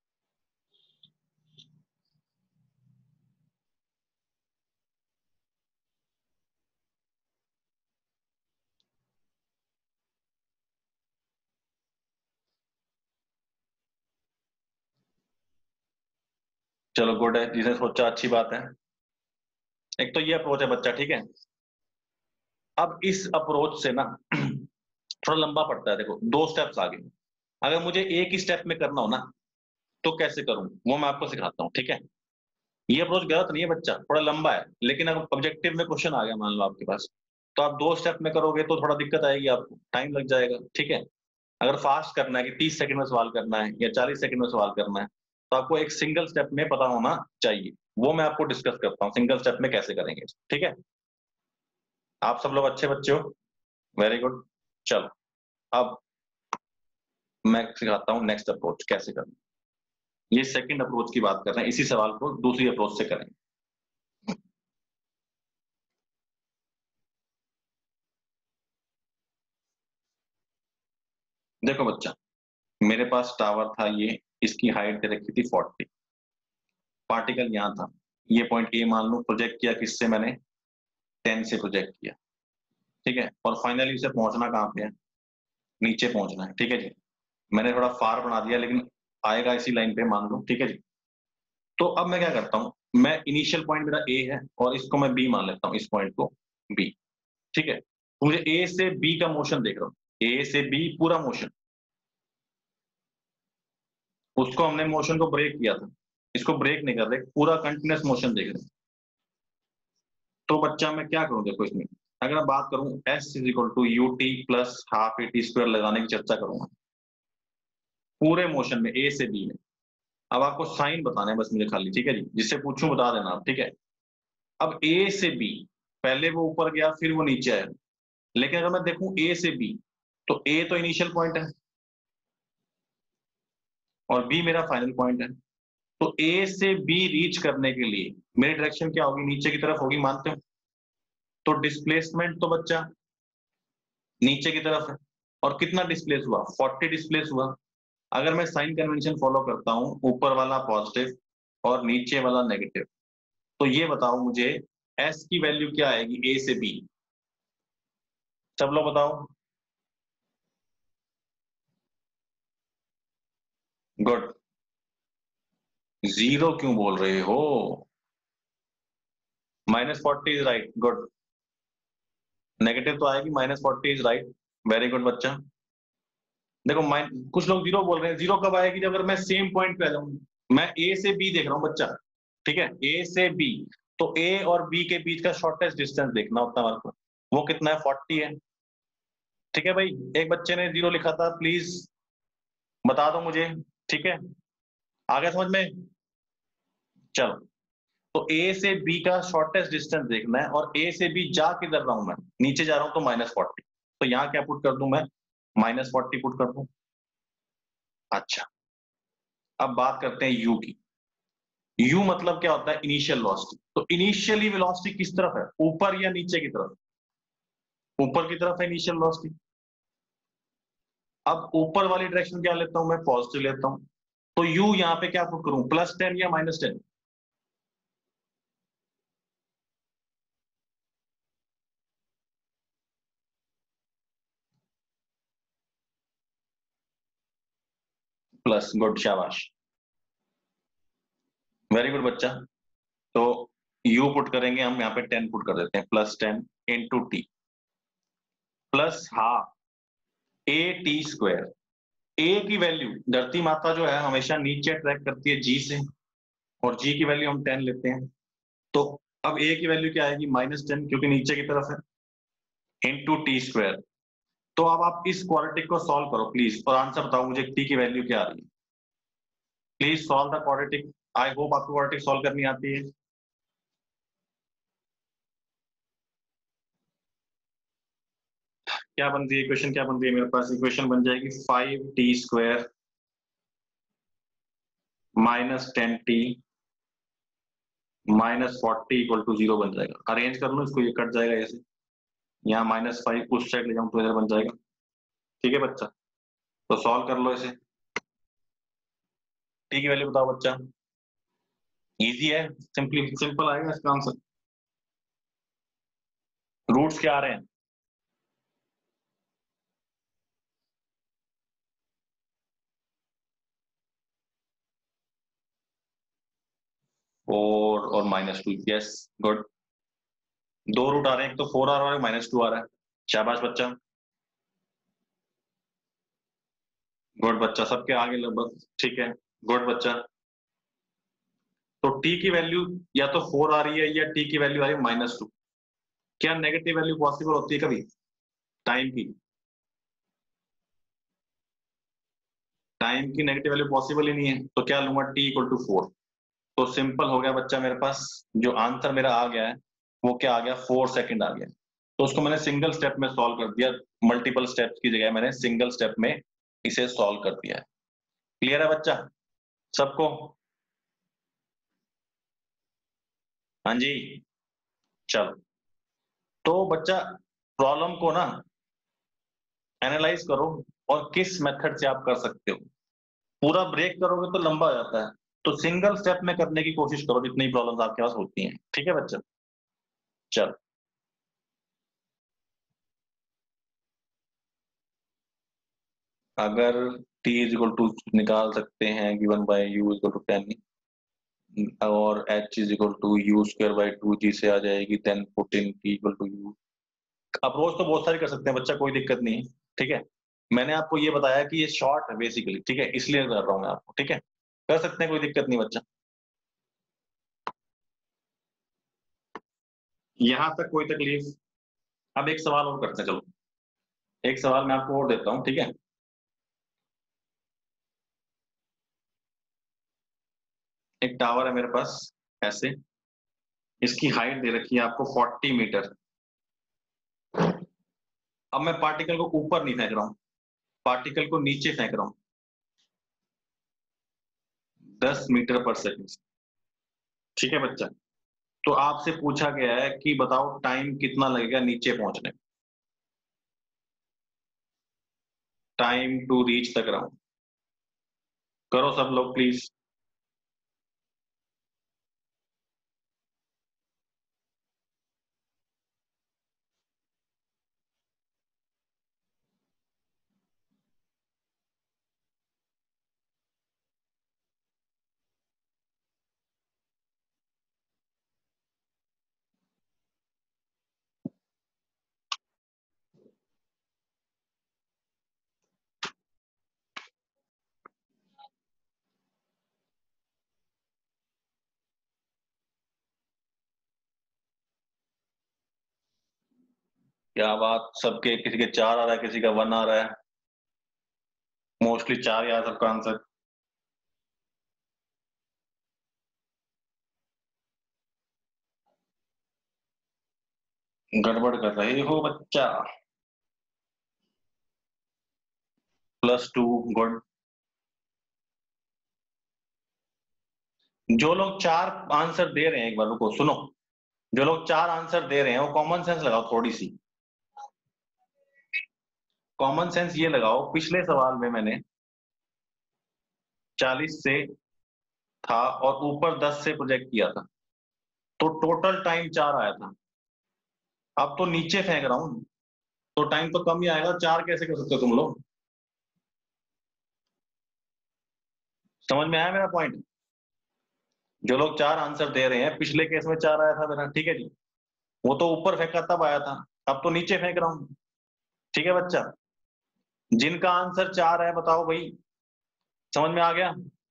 चलो गुड है, जिसने सोचा अच्छी बात है। एक तो ये अप्रोच है बच्चा, ठीक है। अब इस अप्रोच से ना थोड़ा लंबा पड़ता है। देखो दो स्टेप्स आगे, अगर मुझे एक ही स्टेप में करना हो ना तो कैसे करूं वो मैं आपको सिखाता हूँ, ठीक है। ये अप्रोच गलत नहीं है बच्चा, थोड़ा लंबा है, लेकिन अगर ऑब्जेक्टिव में क्वेश्चन आ गया मान लो आपके पास, तो आप दो स्टेप में करोगे तो थोड़ा दिक्कत आएगी, आपको टाइम लग जाएगा, ठीक है। अगर फास्ट करना है कि तीस सेकंड में सवाल करना है या चालीस सेकंड में सवाल करना है, तो आपको एक सिंगल स्टेप में पता होना चाहिए। वो मैं आपको डिस्कस करता हूँ सिंगल स्टेप में कैसे करेंगे, ठीक है। आप सब लोग अच्छे बच्चे हो, वेरी गुड। चलो अब मैं सिखाता हूँ नेक्स्ट अप्रोच कैसे करना। ये सेकंड अप्रोच की बात कर रहे हैं, इसी सवाल को दूसरी अप्रोच से करेंगे। देखो बच्चा, मेरे पास टावर था ये, इसकी हाइट दे रखी थी फोर्टी, पार्टिकल यहाँ था, ये पॉइंट ए मान लो, प्रोजेक्ट किया किससे मैंने, टेन से प्रोजेक्ट किया, ठीक है। और फाइनली उसे पहुंचना कहाँ पे है, नीचे पहुंचना है, ठीक है जी। मैंने थोड़ा फार बना दिया लेकिन आएगा इसी लाइन पे मान लो, ठीक है जी। तो अब मैं क्या करता हूँ, मैं इनिशियल पॉइंट मेरा ए है और इसको मैं बी मान लेता हूँ, इस पॉइंट को बी, ठीक है। तो मुझे ए से बी का मोशन देख रहा हूँ, ए से बी पूरा मोशन, उसको हमने मोशन को ब्रेक किया था, इसको ब्रेक नहीं कर रहे, पूरा कंटिन्यूस मोशन देख रहे हैं। तो बच्चा मैं क्या करूं, देखो इसमें अगर मैं बात करूं s is equal to U T plus half A T square लगाने की चर्चा करूंगा पूरे मोशन में ए से बी में। अब आपको साइन बताना है बस मुझे खाली, ठीक है जी, जिससे पूछूं बता देना आप, ठीक है। अब ए से बी, पहले वो ऊपर गया फिर वो नीचे आया, लेकिन अगर मैं देखूं ए से बी, तो ए तो इनिशियल पॉइंट है और बी मेरा फाइनल पॉइंट है। तो ए से बी रीच करने के लिए मेरी डायरेक्शन क्या होगी, नीचे की तरफ होगी, मानते हो। तो डिस्प्लेसमेंट तो बच्चा नीचे की तरफ है, और कितना डिस्प्लेस हुआ, फोर्टी डिस्प्लेस हुआ। अगर मैं साइन कन्वेंशन फॉलो करता हूं, ऊपर वाला पॉजिटिव और नीचे वाला नेगेटिव, तो ये बताओ मुझे एस की वैल्यू क्या आएगी ए से बी, सब लोग बताओ। गुड, जीरो क्यों बोल रहे हो, minus forty is right, good. Negative तो आएगी, minus forty is right, very good बच्चा। देखो माइन कुछ लोग जीरो बोल रहे हैं, जीरो कब आएगी, जब अगर मैं सेम पॉइंट पे आ जाऊं। मैं ए से बी देख रहा हूं बच्चा, ठीक है, ए से बी, तो ए और बी के बीच का शॉर्टेस्ट डिस्टेंस देखना होता है हमारे को, वो कितना है, फोर्टी है, ठीक है भाई। एक बच्चे ने जीरो लिखा था, प्लीज बता दो मुझे, ठीक है, आ गया समझ में। चलो तो ए से बी का शॉर्टेस्ट डिस्टेंस देखना है, और ए से बी जा किधर रहा हूं मैं, नीचे जा रहा हूं तो माइनस फोर्टी, तो यहाँ क्या पुट कर दूं मैं, माइनस फोर्टी पुट कर दूं। अच्छा, अब बात करते हैं यू की। यू मतलब क्या होता है, इनिशियल वेलोसिटी। तो इनिशियली वेलोसिटी किस तरफ है, ऊपर या नीचे की तरफ, ऊपर की तरफ है इनिशियल वेलोसिटी। अब ऊपर वाली डायरेक्शन क्या लेता हूं मैं, पॉजिटिव लेता हूं। तो यू यहाँ पे क्या पुट करूं, प्लस टेन या माइनस टेन, प्लस, गुड, शाबाश, वेरी गुड बच्चा। तो u पुट करेंगे हम, यहाँ पे टेन पुट कर देते हैं, plus ten into t plus half A T square. A की वैल्यू, धरती माता जो है हमेशा नीचे अट्रैक्ट करती है जी से, और जी की वैल्यू हम टेन लेते हैं। तो अब ए की वैल्यू क्या आएगी, माइनस टेन, क्योंकि नीचे की तरफ है, इंटू टी स्क्वायर। तो अब आप इस क्वाड्रेटिक को सॉल्व करो प्लीज, और आंसर बताओ मुझे टी की वैल्यू क्या आ रही है। Please solve the quadratic. I hope आपको क्वाड्रेटिक सॉल्व करनी आती है। क्या बनती है इक्वेशन, क्या बनती है मेरे पास, इक्वेशन बन जाएगी five t square minus ten t minus forty equal to zero बन जाएगा। अरेंज कर लो इसको, ये कट जाएगा ऐसे, यहाँ माइनस फाइव उस साइड ले जाऊं तो इधर बन जाएगा। ठीक है बच्चा, तो सॉल्व कर लो इसे। टी की वैल्यू बताओ बच्चा। इजी है, सिंपली सिंपल आएगा इसका आंसर। रूट्स क्या आ रहे हैं, फोर और माइनस टू, यस, गुड। दो रूट आ रहे हैं, एक तो फोर आ रहा है, माइनस टू आ रहा है। शाबाश बच्चा, गुड बच्चा, सबके आगे लगभग ठीक है, गुड बच्चा। तो टी की वैल्यू या तो फोर आ रही है, या टी की वैल्यू आ रही है माइनस टू। क्या नेगेटिव वैल्यू पॉसिबल होती है कभी, टाइम की, टाइम की नेगेटिव वैल्यू पॉसिबल ही नहीं है, तो क्या लूंगा, टी इक्वल टू फोर। तो सिंपल हो गया बच्चा, मेरे पास जो आंसर मेरा आ गया है वो क्या आ गया, फोर सेकंड आ गया। तो उसको मैंने सिंगल स्टेप में सॉल्व कर दिया, मल्टीपल स्टेप्स की जगह मैंने सिंगल स्टेप में इसे सॉल्व कर दिया है। क्लियर है बच्चा सबको। हाँ जी, चलो। तो बच्चा प्रॉब्लम को ना एनालाइज करो, और किस मेथड से आप कर सकते हो। पूरा ब्रेक करोगे तो लंबा हो जाता है, तो सिंगल स्टेप में करने की कोशिश करो जितनी प्रॉब्लम्स आपके पास होती हैं। ठीक है बच्चा, चलो। अगर t इज इक्वल टू निकाल सकते हैं, given by u is equal to ten, और h is equal to u square by two, g से आ जाएगी ten fourteen t equal to u. Approach तो बहुत सारी कर सकते हैं बच्चा, कोई दिक्कत नहीं है। ठीक है, मैंने आपको ये बताया कि ये शॉर्ट है बेसिकली, ठीक है, इसलिए कर रहा हूँ मैं आपको। ठीक है, कर सकते हैं, कोई दिक्कत नहीं बच्चा, यहां तक कोई तकलीफ। अब एक सवाल और करते हैं, चलो एक सवाल मैं आपको और देता हूँ। ठीक है, एक टावर है मेरे पास ऐसे, इसकी हाइट दे रखी है आपको फोर्टी मीटर। अब मैं पार्टिकल को ऊपर नहीं फेंक रहा हूँ, पार्टिकल को नीचे फेंक रहा हूँ, दस मीटर पर सेकंड। ठीक है बच्चा, तो आपसे पूछा गया है कि बताओ टाइम कितना लगेगा नीचे पहुंचने, time to reach the ground. करो सब लोग प्लीज। क्या बात, सबके किसी के चार आ रहा है, किसी का वन आ रहा है, मोस्टली चार यार सबका आंसर। गड़बड़ कर रहे हो बच्चा। Plus two, good. जो लोग चार आंसर दे रहे हैं, एक बार रुको सुनो, जो लोग चार आंसर दे रहे हैं वो कॉमन सेंस लगाओ थोड़ी सी। कॉमन सेंस ये लगाओ, पिछले सवाल में मैंने चालीस से था और ऊपर दस से प्रोजेक्ट किया था, तो टोटल टाइम चार आया था। अब तो नीचे फेंक रहा हूं तो टाइम तो कम ही आएगा, चार कैसे कर सकते हो तुम लोग? समझ में आया मेरा पॉइंट? जो लोग चार आंसर दे रहे हैं, पिछले केस में चार आया था मेरा, ठीक है जी, वो तो ऊपर फेंका तब आया था, अब तो नीचे फेंक रहा हूं। ठीक है बच्चा, जिनका आंसर चार है बताओ भाई, समझ में आ गया?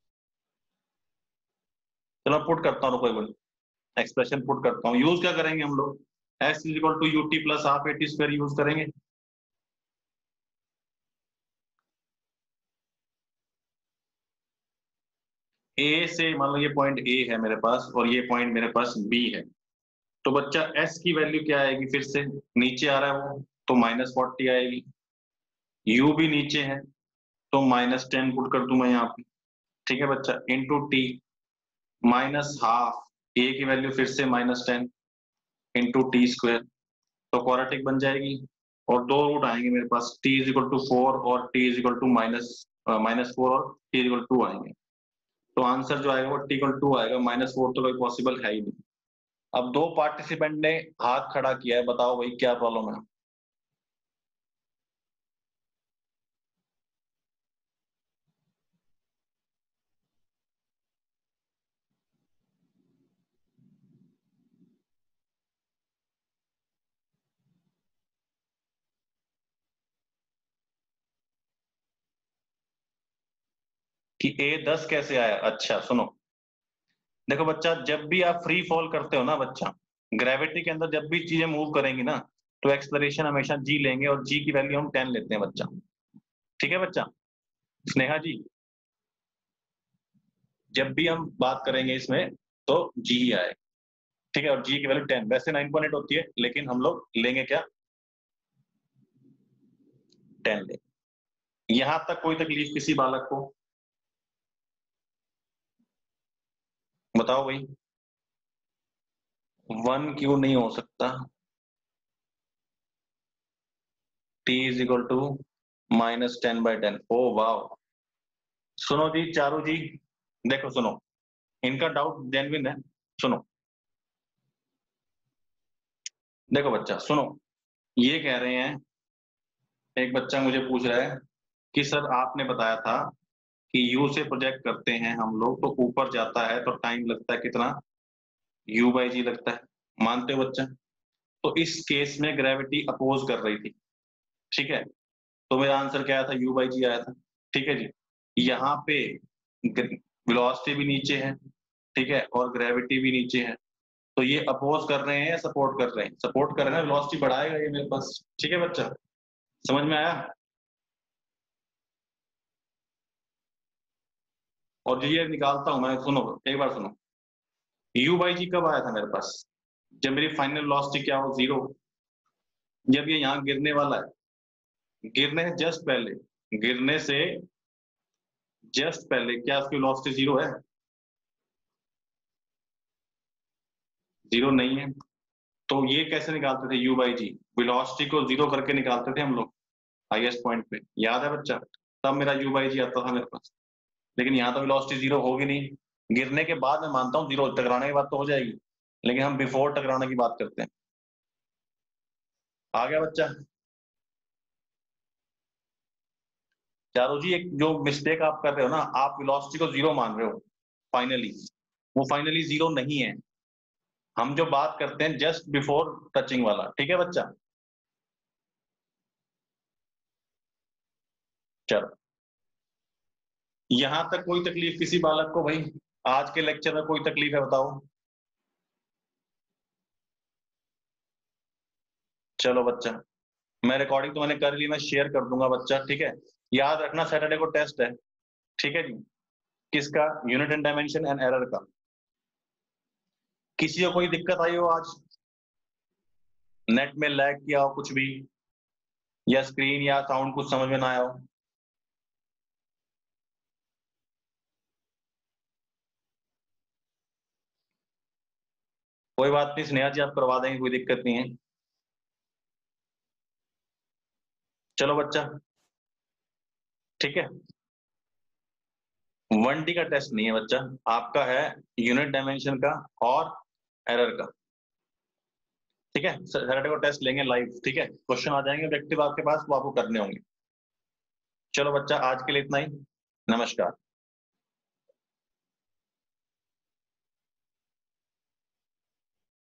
चलो पुट करता हूँ, कोई बोल एक्सप्रेशन पुट करता हूँ। यूज क्या करेंगे हम लोग? X is equal to U T plus half A T square use करेंगे। ए से मान लो ये पॉइंट ए है मेरे पास और ये पॉइंट मेरे पास बी है, तो बच्चा एस की वैल्यू क्या आएगी? फिर से नीचे आ रहा है वो, तो माइनस फोर्टी आएगी। यू भी नीचे है तो माइनस टेन पुट कर दूं मैं यहाँ पे। ठीक है बच्चा, into t minus half, a की वैल्यू फिर से minus ten into t square, तो क्वाड्रेटिक बन जाएगी। और दो रूट आएंगे मेरे पास, t is equal to four और t is equal to minus minus four और टी इज इक्वल टू आएंगे। तो आंसर जो आएगा वो टी इक्वल टू आएगा, माइनस फोर तो कोई पॉसिबल है ही नहीं। अब दो पार्टिसिपेंट ने हाथ खड़ा किया है, बताओ भाई क्या प्रॉब्लम है? कि ए दस कैसे आया? अच्छा सुनो, देखो बच्चा, जब भी आप फ्री फॉल करते हो ना बच्चा, ग्रेविटी के अंदर जब भी चीजें मूव करेंगी ना, तो एक्सलरेशन हमेशा जी लेंगे और जी की वैल्यू हम टेन लेते हैं बच्चा। ठीक है बच्चा? स्नेहा जी, जब भी हम बात करेंगे इसमें तो जी ही आए। ठीक है, और जी की वैल्यू टेन, वैसे नाइन पॉइंट एट होती है लेकिन हम लोग लेंगे क्या? टेन लेंगे। यहां तक कोई तकलीफ किसी बालक को? बताओ भाई। वन क्यों नहीं हो सकता? T is equal to minus ten by ten. ओ वाह! सुनो जी चारू जी, देखो सुनो, इनका डाउट जेन्युइन है। सुनो, देखो बच्चा सुनो, ये कह रहे हैं, एक बच्चा मुझे पूछ रहा है कि सर आपने बताया था कि यू से प्रोजेक्ट करते हैं हम लोग तो ऊपर जाता है तो टाइम लगता है कितना? यू बाई जी लगता है। मानते हो बच्चा? तो इस केस में ग्रेविटी अपोज कर रही थी। ठीक है, तो मेरा आंसर क्या आया था? यू बाई जी आया था। ठीक है जी, यहाँ पे वेलोसिटी भी नीचे है, ठीक है, और ग्रेविटी भी नीचे है, तो ये अपोज कर रहे हैं या सपोर्ट कर रहे हैं? सपोर्ट कर रहे हैं, वेलोसिटी बढ़ाएगा ये मेरे पास। ठीक है बच्चा, समझ में आया? और जो ये निकालता हूं मैं, सुनो एक बार सुनो, यू बाई जी कब आया था मेरे पास? जब मेरी फाइनल वेलोसिटी क्या हो? जीरो। जब ये यहाँ गिरने वाला है, गिरने से जस्ट पहले, गिरने से जस्ट पहले क्या उसकी वेलोसिटी जीरो है? जीरो नहीं है। तो ये कैसे निकालते थे यू बाई जी? वेलोसिटी को जीरो करके निकालते थे हम लोग हाईएस्ट पॉइंट पे, याद है बच्चा? तब मेरा यू बाई जी आता था मेरे पास। लेकिन यहाँ तो वेलोसिटी जीरो होगी नहीं, गिरने के बाद मैं मानता हूँ जीरो, टकराने की बात तो हो जाएगी, लेकिन हम बिफोर टकराने की बात करते हैं। आ गया बच्चा? चारू जी, एक जो मिस्टेक आप कर रहे हो ना, आप वेलोसिटी को जीरो मान रहे हो फाइनली, वो फाइनली जीरो नहीं है। हम जो बात करते हैं जस्ट बिफोर टचिंग वाला। ठीक है बच्चा? चलो, यहां तक कोई तकलीफ किसी बालक को भाई? आज के लेक्चर में कोई तकलीफ है बताओ? चलो बच्चा, मैं रिकॉर्डिंग तो मैंने कर ली, मैं शेयर कर दूंगा बच्चा। ठीक है, याद रखना सैटरडे को टेस्ट है। ठीक है जी? किसका? Unit and dimension and error का। किसी को कोई दिक्कत आई हो आज? नेट में लैग किया हो कुछ भी, या स्क्रीन या साउंड कुछ समझ में ना आया हो? कोई बात नहीं स्नेहा जी, आप करवा देंगे, कोई दिक्कत नहीं है। चलो बच्चा, ठीक है। वन डी का टेस्ट नहीं है बच्चा, आपका है यूनिट डायमेंशन का और एरर का। ठीक है, सैटरडे को टेस्ट लेंगे लाइव, ठीक है। क्वेश्चन आ जाएंगे ऑब्जेक्टिव आपके पास, वो आपको करने होंगे। चलो बच्चा, आज के लिए इतना ही। नमस्कार।